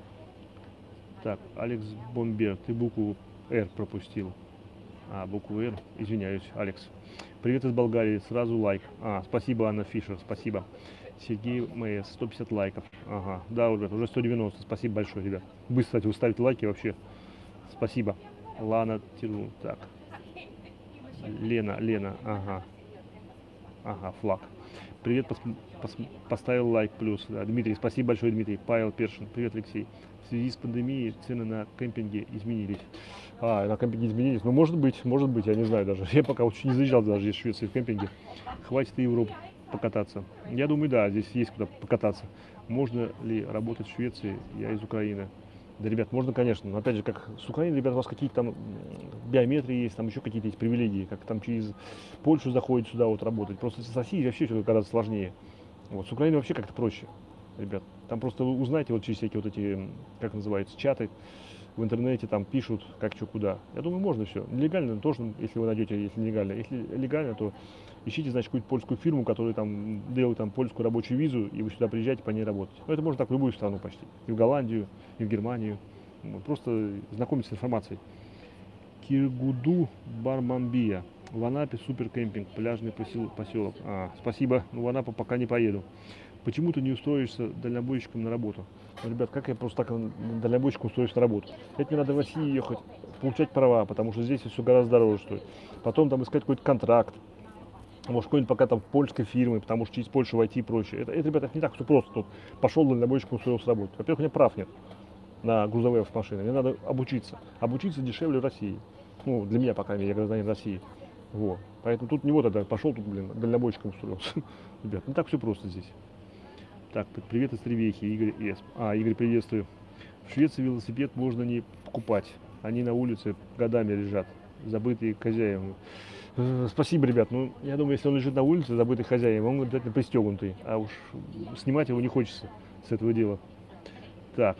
Так, Алекс Бомбер, ты букву R пропустил. А, букву R, извиняюсь, Алекс. Привет из Болгарии, сразу лайк. А, спасибо, Анна Фишер, спасибо. Сергей МС, сто пятьдесят лайков. Ага, да, ребят, уже сто девяносто. Спасибо большое, ребят. Быстро, кстати, вы ставите лайки вообще. Спасибо. Лана Тиру, так. Лена, Лена, ага. Ага, флаг. Привет, пос, пос, поставил лайк плюс. Да, Дмитрий, спасибо большое, Дмитрий. Павел Першин, привет, Алексей. В связи с пандемией цены на кемпинге изменились. А, на кемпинге изменились? Ну, может быть, может быть, я не знаю даже. Я пока очень не заезжал даже из Швеции в кемпинге. Хватит и Европу покататься. Я думаю, да, здесь есть куда покататься. Можно ли работать в Швеции? Я из Украины. Да, ребят, можно, конечно, но опять же, как с Украины, ребят, у вас какие-то там биометрии есть, там еще какие-то есть привилегии, как там через Польшу заходит сюда вот работать. Просто с Россией вообще все гораздо сложнее. Вот, с Украиной вообще как-то проще, ребят. Там просто вы узнаете вот через всякие вот эти, как называются, чаты в интернете, там пишут, как что, куда. Я думаю, можно все. Нелегально тоже, если вы найдете, если нелегально. Если легально, то ищите, значит, какую-то польскую фирму, которая там делает там польскую рабочую визу, и вы сюда приезжаете по ней работать. Но это можно так в любую страну почти. И в Голландию, и в Германию. Вот, просто знакомиться с информацией. Киргуду Бармамбия. В Анапе суперкемпинг, пляжный посел, поселок. А, спасибо, но в Анапу пока не поеду. Почему ты не устроишься дальнобойщиком на работу? Ну, ребят, как я просто так дальнобойщиком устроюсь на работу? Это мне надо в Россию ехать, получать права, потому что здесь все гораздо дороже стоит. Потом там искать какой-то контракт. Может, какой-нибудь пока там польской фирмы, потому что через Польшу войти и прочее. Это, это, ребята, это не так все просто. Тут пошел дальнобойщиком, устроился работать. Во-первых, у меня прав нет на грузовые автомашины. Мне надо обучиться. Обучиться дешевле в России. Ну, для меня, по крайней мере, я гражданин России. Вот. Поэтому тут не вот это, пошел тут, блин, дальнобойщиком устроился. Ребят, не так все просто здесь. Так, привет из Тревехи, Игорь С. А, Игорь, приветствую. В Швеции велосипед можно не покупать. Они на улице годами лежат, забытые хозяевами. Спасибо, ребят. Ну, я думаю, если он лежит на улице, забытый хозяин, он обязательно пристегнутый. А уж снимать его не хочется с этого дела. Так.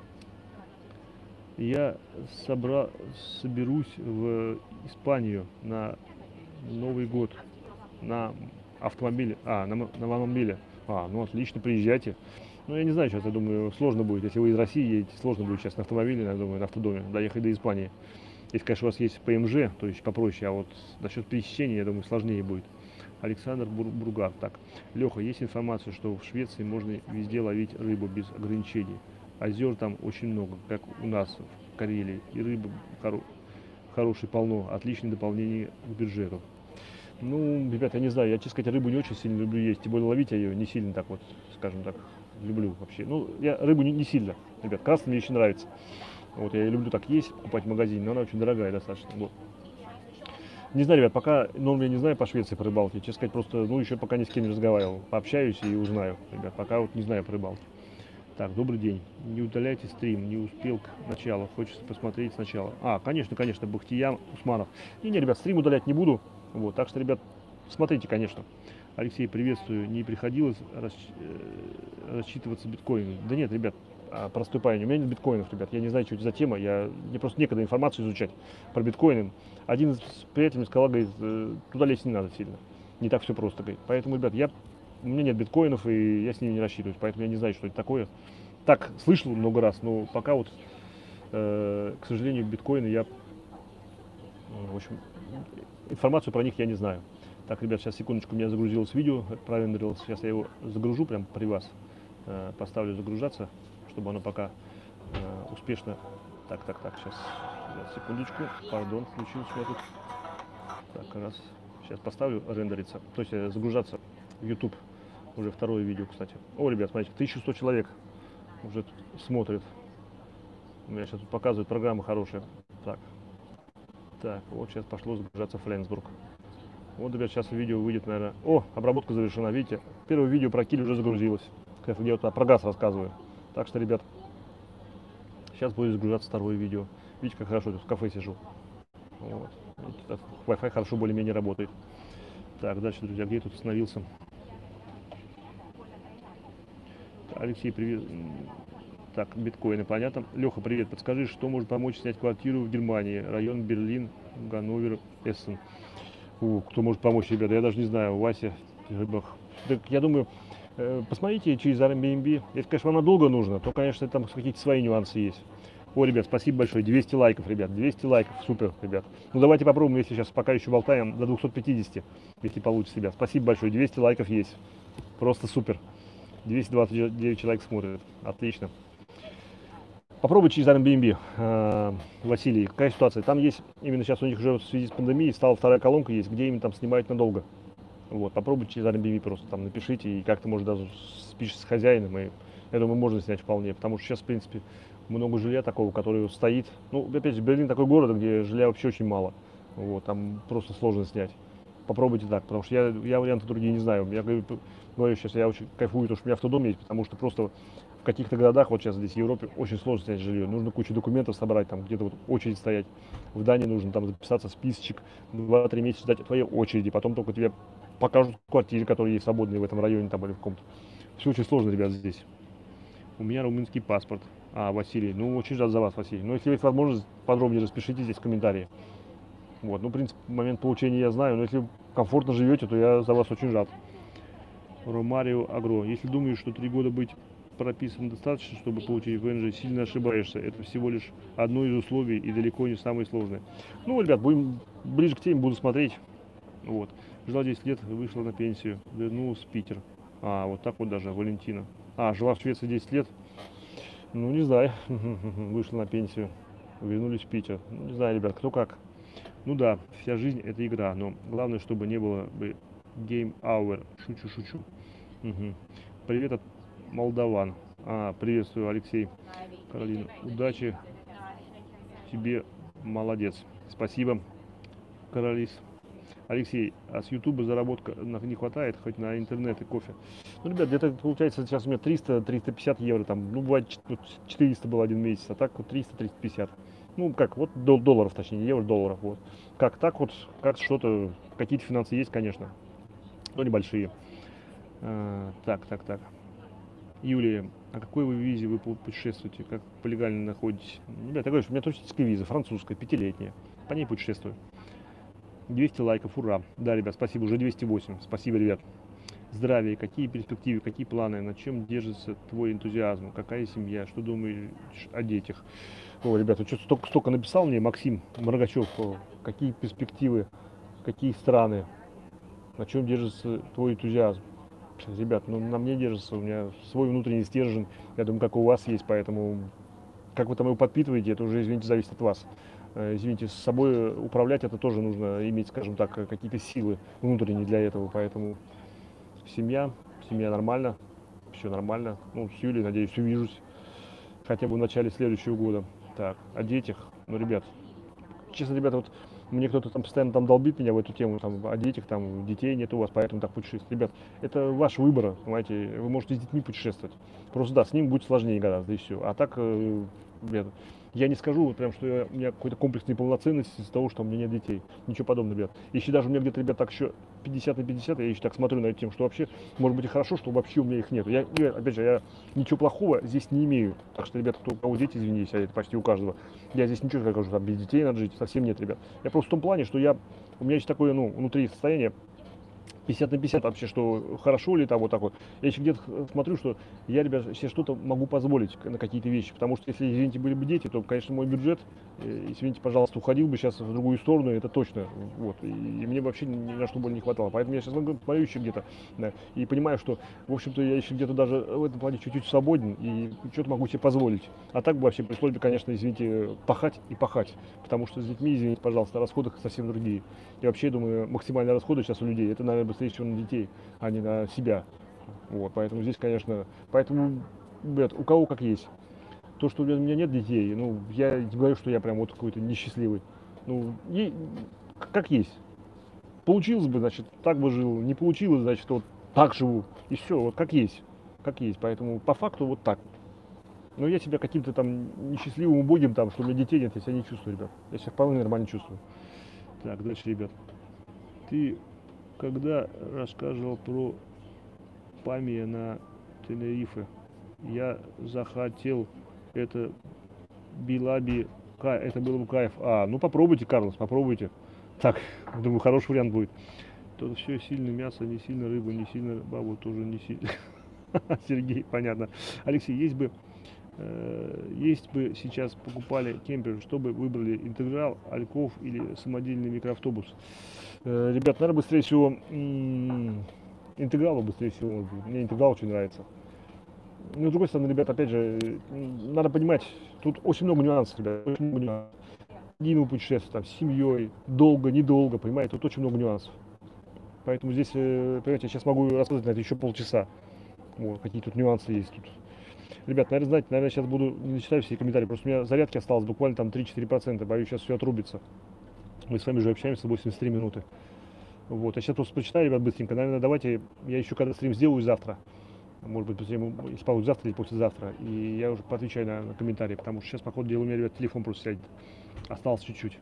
Я собра... соберусь в Испанию на Новый год на автомобиле. А, на, на автомобиле. А, ну отлично, приезжайте. Ну, я не знаю, сейчас, я думаю, сложно будет. Если вы из России едете, сложно будет сейчас на автомобиле, я думаю, на автодоме, доехать до Испании. Если, конечно, у вас есть ПМЖ, то есть попроще, а вот насчет пересечения, я думаю, сложнее будет. Александр Бур Бургар. Так, Леха, есть информация, что в Швеции можно везде ловить рыбу без ограничений. Озер там очень много, как у нас в Карелии. И рыбы хоро хорошей полно. Отличное дополнение к бюджету. Ну, ребят, я не знаю, я, честно сказать, рыбу не очень сильно люблю есть. Тем более ловить я ее не сильно так вот, скажем так, люблю вообще. Ну, я рыбу не, не сильно, ребят, красная мне еще нравится. Вот, я люблю так есть, покупать в магазине, но она очень дорогая достаточно. Вот. Не знаю, ребят, пока норм я не знаю по Швеции, по рыбалке. Честно сказать, просто, ну, еще пока ни с кем не разговаривал. Пообщаюсь и узнаю, ребят, пока вот не знаю по рыбалке. Так, добрый день. Не удаляйте стрим, не успел к началу. Хочется посмотреть сначала. А, конечно, конечно, Бахтиян Усманов. Не-не, ребят, стрим удалять не буду. Вот, так что, ребят, смотрите, конечно. Алексей, приветствую. Не приходилось расч... рассчитываться биткоином? Да нет, ребят, простой парень. У меня нет биткоинов, ребят. Я не знаю, что это за тема. Я... Мне просто некогда информацию изучать про биткоины. Один из приятелей сказал, говорит, туда лезть не надо сильно. Не так все просто, говорит. Поэтому, ребят, я... у меня нет биткоинов, и я с ними не рассчитываюсь. Поэтому я не знаю, что это такое. Так, слышал много раз, но пока вот, э, к сожалению, биткоины я... В общем, информацию про них я не знаю. Так, ребят, сейчас секундочку, у меня загрузилось видео, прорендерилось. Сейчас я его загружу прямо при вас. Э, поставлю загружаться, чтобы оно пока э, успешно... Так, так, так, сейчас, сейчас, секундочку, пардон, включился я тут. Так, раз, сейчас поставлю рендериться, то есть э, загружаться в YouTube. Уже второе видео, кстати. О, ребят, смотрите, тысяча сто человек уже смотрят. У меня сейчас тут показывают программы хорошие. Так, так, вот сейчас пошло загружаться Фленсбург. Вот, ребят, сейчас видео выйдет, наверное. О, обработка завершена, видите? Первое видео про киль уже загрузилось. Где я вот про газ рассказываю. Так что, ребят, сейчас будет загружаться второе видео. Видите, как хорошо, тут в кафе сижу. Вот. Wi-Fi хорошо более-менее работает. Так, дальше, друзья, где я тут остановился? Алексей, привет. Так, биткоины, понятно. Леха, привет. Подскажи, что может помочь снять квартиру в Германии? Район Берлин, Ганновер, Эссен. О, кто может помочь, ребята? Я даже не знаю. Вася, Рыбах. Так, я думаю, э, посмотрите через Airbnb. Если, конечно, вам надолго нужно, то, конечно, там какие-то свои нюансы есть. О, ребят, спасибо большое. двести лайков, ребят. двести лайков. Супер, ребят. Ну, давайте попробуем, если сейчас пока еще болтаем, до двухсот пятидесяти, если получится, ребят. Спасибо большое. двести лайков есть. Просто супер. двести двадцать девять человек смотрят. Отлично. Попробуй через Airbnb, э, Василий, какая ситуация? Там есть, именно сейчас у них уже в связи с пандемией стала вторая колонка есть, где именно там снимают надолго. Вот, попробуйте через Airbnb просто там напишите, и как-то, может, даже спишешь с хозяином, и я думаю, можно снять вполне, потому что сейчас, в принципе, много жилья такого, которое стоит. Ну, опять же, Берлин такой город, где жилья вообще очень мало. Вот, там просто сложно снять. Попробуйте так, потому что я, я варианты другие не знаю. Я говорю, говорю сейчас, я очень кайфую, то, что у меня автодом есть, потому что просто в каких-то городах, вот сейчас здесь в Европе, очень сложно снять жилье. Нужно кучу документов собрать, там где-то вот очередь стоять. В Дании нужно там записаться в списочек, два-три месяца ждать твоей очереди, потом только тебе покажут квартиры, которые есть свободные в этом районе там или в каком-то. Все очень сложно, ребят, здесь. У меня румынский паспорт. А, Василий, ну очень рад за вас, Василий. Но если есть возможность, подробнее распишите здесь в комментарии. Вот, ну, в принципе, момент получения я знаю, но если комфортно живете, то я за вас очень рад. Ромарио Агро. Если думаешь, что три года быть прописан достаточно, чтобы получить ВНЖ, сильно ошибаешься. Это всего лишь одно из условий и далеко не самое сложное. Ну, ребят, будем ближе к теме, буду смотреть. Вот. Жила десять лет, вышла на пенсию, вернулась в Питер. А, вот так вот даже, Валентина. А, жила в Швеции десять лет. Ну, не знаю, вышла на пенсию, вернулись в Питер. Ну, не знаю, ребят, кто как. Ну да, вся жизнь это игра, но главное, чтобы не было бы game hour. Шучу, шучу. Угу. Привет от молдаван. А, приветствую, Алексей. Каролина, удачи тебе, молодец. Спасибо, Каролис. Алексей, а с Ютуба заработка не хватает, хоть на интернет и кофе? Ну, ребят, где-то получается сейчас у меня триста — триста пятьдесят евро, там, ну, бывает четыреста было один месяц, а так вот триста — триста пятьдесят. Ну, как, вот долларов, точнее, евро, долларов, вот. Как так вот, как что-то, какие-то финансы есть, конечно, но небольшие. А, так, так, так. Юлия, а какой вы визе вы путешествуете, как по легально находитесь? Ребят, я говорю, что у меня туристическая виза, французская, пятилетняя, по ней путешествую. двести лайков, ура. Да, ребят, спасибо, уже двести восемь. Спасибо, ребят. Здравия, какие перспективы, какие планы, на чем держится твой энтузиазм, какая семья, что думаешь о детях? О, ребята, что столько, столько написал мне Максим Моргачев, какие перспективы, какие страны, на чем держится твой энтузиазм? Ребят, ну на мне держится, у меня свой внутренний стержень, я думаю, как у вас есть, поэтому как вы там его подпитываете, это уже, извините, зависит от вас. Извините, с собой управлять это тоже нужно иметь, скажем так, какие-то силы внутренние для этого, поэтому семья, семья нормально, все нормально, ну, с Юлей, надеюсь, увижусь, хотя бы в начале следующего года. Так, о детях, ну, ребят, честно, ребята, вот мне кто-то там постоянно там долбит меня в эту тему, там, о детях, там, детей нет у вас, поэтому так путешествовать. Ребят, это ваш выбор, понимаете, вы можете с детьми путешествовать, просто да, с ним будет сложнее гораздо, и все, а так, э, ребята, я не скажу вот прям, что я, у меня какой-то комплекс неполноценности из-за того, что у меня нет детей. Ничего подобного, ребят. Если даже у меня где-то, ребят, так еще пятьдесят на пятьдесят, я еще так смотрю на эту тему, что вообще, может быть, и хорошо, что вообще у меня их нет. Я, я, опять же, я ничего плохого здесь не имею. Так что, ребята, кто, у кого дети, извините, а это почти у каждого. Я здесь ничего не скажу, там без детей надо жить, совсем нет, ребят. Я просто в том плане, что я, у меня есть такое, ну, внутри состояние, пятьдесят на пятьдесят вообще, что хорошо ли там вот так вот. Я еще где-то смотрю, что я, ребят, себе что-то могу позволить на какие-то вещи, потому что если, извините, были бы дети, то, конечно, мой бюджет, извините, пожалуйста, уходил бы сейчас в другую сторону, это точно, вот, и, и мне вообще ни на что более не хватало, поэтому я сейчас смотрю еще где-то, да, и понимаю, что, в общем-то, я еще где-то даже в этом плане чуть-чуть свободен, и что-то могу себе позволить, а так бы вообще пришлось бы, конечно, извините, пахать и пахать, потому что с детьми, извините, пожалуйста, расходы совсем другие, и вообще, думаю, максимальные расходы сейчас у людей, это, наверное, быстрее всего на детей, а не на себя. Вот, поэтому здесь, конечно, поэтому, ребят, у кого как есть. То, что у меня нет детей, ну, я не говорю, что я прям вот какой-то несчастливый. Ну, и, как есть. Получилось бы, значит, так бы жил. Не получилось, значит, вот так живу. И все, вот как есть. Как есть. Поэтому по факту вот так. Но я себя каким-то там несчастливым, убогим, там, что у меня детей нет, я себя не чувствую, ребят. Я себя вполне нормально чувствую. Так, дальше, ребят. Ты когда рассказывал про Памия на Тенерифе, я захотел это Билаби, это было бы кайф. А, ну попробуйте, Карлос, попробуйте. Так, думаю, хороший вариант будет. То все сильно мясо, не сильно рыба, не сильно бабу, тоже не сильно. Сергей, понятно. Алексей, есть бы Э, Есть бы сейчас покупали кемпер, чтобы выбрали интеграл, Альков или самодельный микроавтобус. Э, Ребят, наверное, быстрее всего м, интеграл быстрее всего. может быть. Мне интеграл очень нравится. Но с другой стороны, ребят, опять же, м, надо понимать, тут очень много нюансов, ребят, очень много нюансов. Длинного путешествия, там, с семьей, долго, недолго, понимаете, тут очень много нюансов. Поэтому здесь, э, понимаете, я сейчас могу рассказать на это еще полчаса. Вот, какие тут нюансы есть тут. Ребят, наверное, знаете, наверное, сейчас буду, не читаю все комментарии, просто у меня зарядки осталось буквально там три-четыре процента, боюсь, сейчас все отрубится. Мы с вами уже общаемся восемьдесят три минуты. Вот, я сейчас просто прочитаю, ребят, быстренько. Наверное, давайте, я еще когда стрим сделаю завтра, может быть, если получится завтра или послезавтра, и я уже поотвечаю на, на комментарии, потому что сейчас, по ходу дела, у меня, ребят, телефон просто сядет. Осталось чуть-чуть.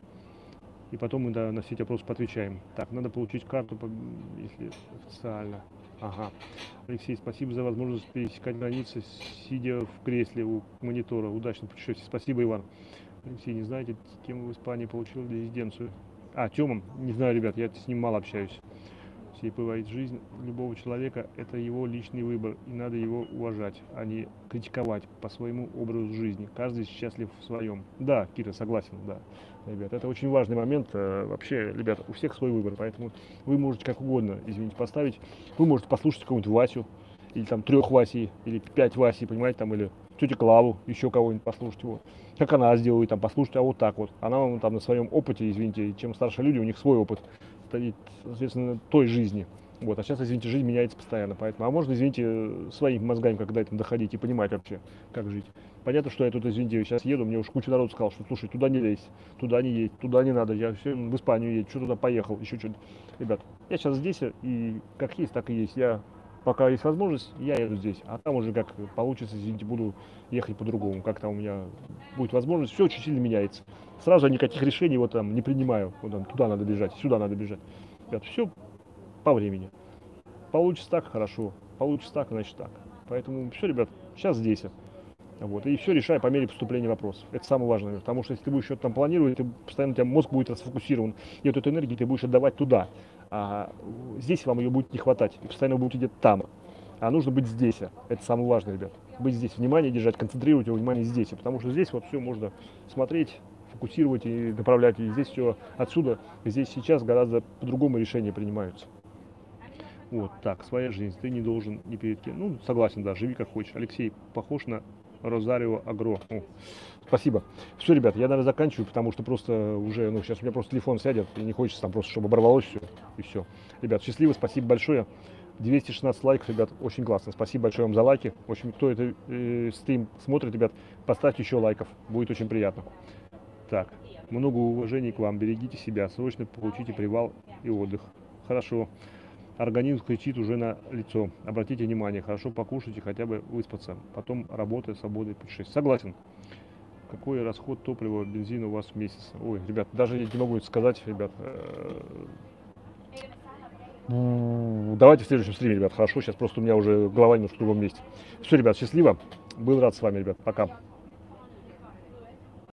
И потом мы да, на все эти вопросы поотвечаем. Так, надо получить карту, если официально. Ага. Алексей, спасибо за возможность пересекать границы, сидя в кресле у монитора. Удачного путешествия. Спасибо, Иван. Алексей, не знаете, кем в Испании получил резиденцию? А, Тёмом? Не знаю, ребят, я с ним мало общаюсь. Все бывает, жизнь любого человека – это его личный выбор, и надо его уважать, а не критиковать по своему образу жизни. Каждый счастлив в своем. Да, Кира, согласен, да. Ребят, это очень важный момент. Вообще, ребят, у всех свой выбор, поэтому вы можете как угодно, извините, поставить. Вы можете послушать какую-нибудь Васю, или там трех Васей, или пять Васей, понимаете, там, или тетю Клаву, еще кого-нибудь послушать его. Как она сделает, там, послушать, а вот так вот. Она вам там на своем опыте, извините, чем старше люди, у них свой опыт, соответственно, той жизни. Вот, а сейчас, извините, жизнь меняется постоянно, поэтому, а можно, извините, своими мозгами когда это доходить и понимать вообще, как жить. Понятно, что я тут, извините, сейчас еду, мне уж куча народу сказал, что, слушай, туда не лезь, туда не едь, туда не надо, я все в Испанию едь, что туда поехал, еще что-то. Ребят, я сейчас здесь, и как есть, так и есть. Я, пока есть возможность, я еду здесь, а там уже как получится, извините, буду ехать по-другому, как там у меня будет возможность, все очень сильно меняется. Сразу я никаких решений вот там не принимаю, вот там туда надо бежать, сюда надо бежать. Ребят, все по времени. Получится так, хорошо. Получится так, значит так. Поэтому все, ребят, сейчас здесь. Вот, и все решай по мере поступления вопросов. Это самое важное. Потому что если ты будешь что-то там планировать, ты, постоянно у тебя мозг будет расфокусирован. И вот эту энергию ты будешь отдавать туда. А здесь вам ее будет не хватать. И постоянно будет где-то там. А нужно быть здесь. Это самое важное, ребят. Быть здесь. Внимание держать, концентрировать его внимание здесь. Потому что здесь вот все можно смотреть, фокусировать и направлять. И здесь все отсюда, здесь сейчас гораздо по-другому решения принимаются. Вот так, своя жизнь, ты не должен ни перед кем. Ну, согласен, да, живи как хочешь. Алексей похож на Розарио Агро. О, спасибо. Все, ребят, я, наверное, заканчиваю, потому что просто уже, ну, сейчас у меня просто телефон сядет, и не хочется там просто, чтобы оборвалось все, и все. Ребят, счастливо, спасибо большое. двести шестнадцать лайков, ребят, очень классно. Спасибо большое вам за лайки. В общем, кто это э, стрим смотрит, ребят, поставьте еще лайков, будет очень приятно. Так, много уважений к вам, берегите себя, срочно получите привал и отдых. Хорошо. Организм кричит уже на лицо. Обратите внимание, хорошо покушайте, хотя бы выспаться. Потом работа, свобода и путешествие. Согласен. Какой расход топлива, бензина у вас в месяц? Ой, ребят, даже я не могу это сказать, ребят. Давайте в следующем стриме, ребят, хорошо. Сейчас просто у меня уже голова немножко в другом месте. Все, ребят, счастливо. Был рад с вами, ребят. Пока.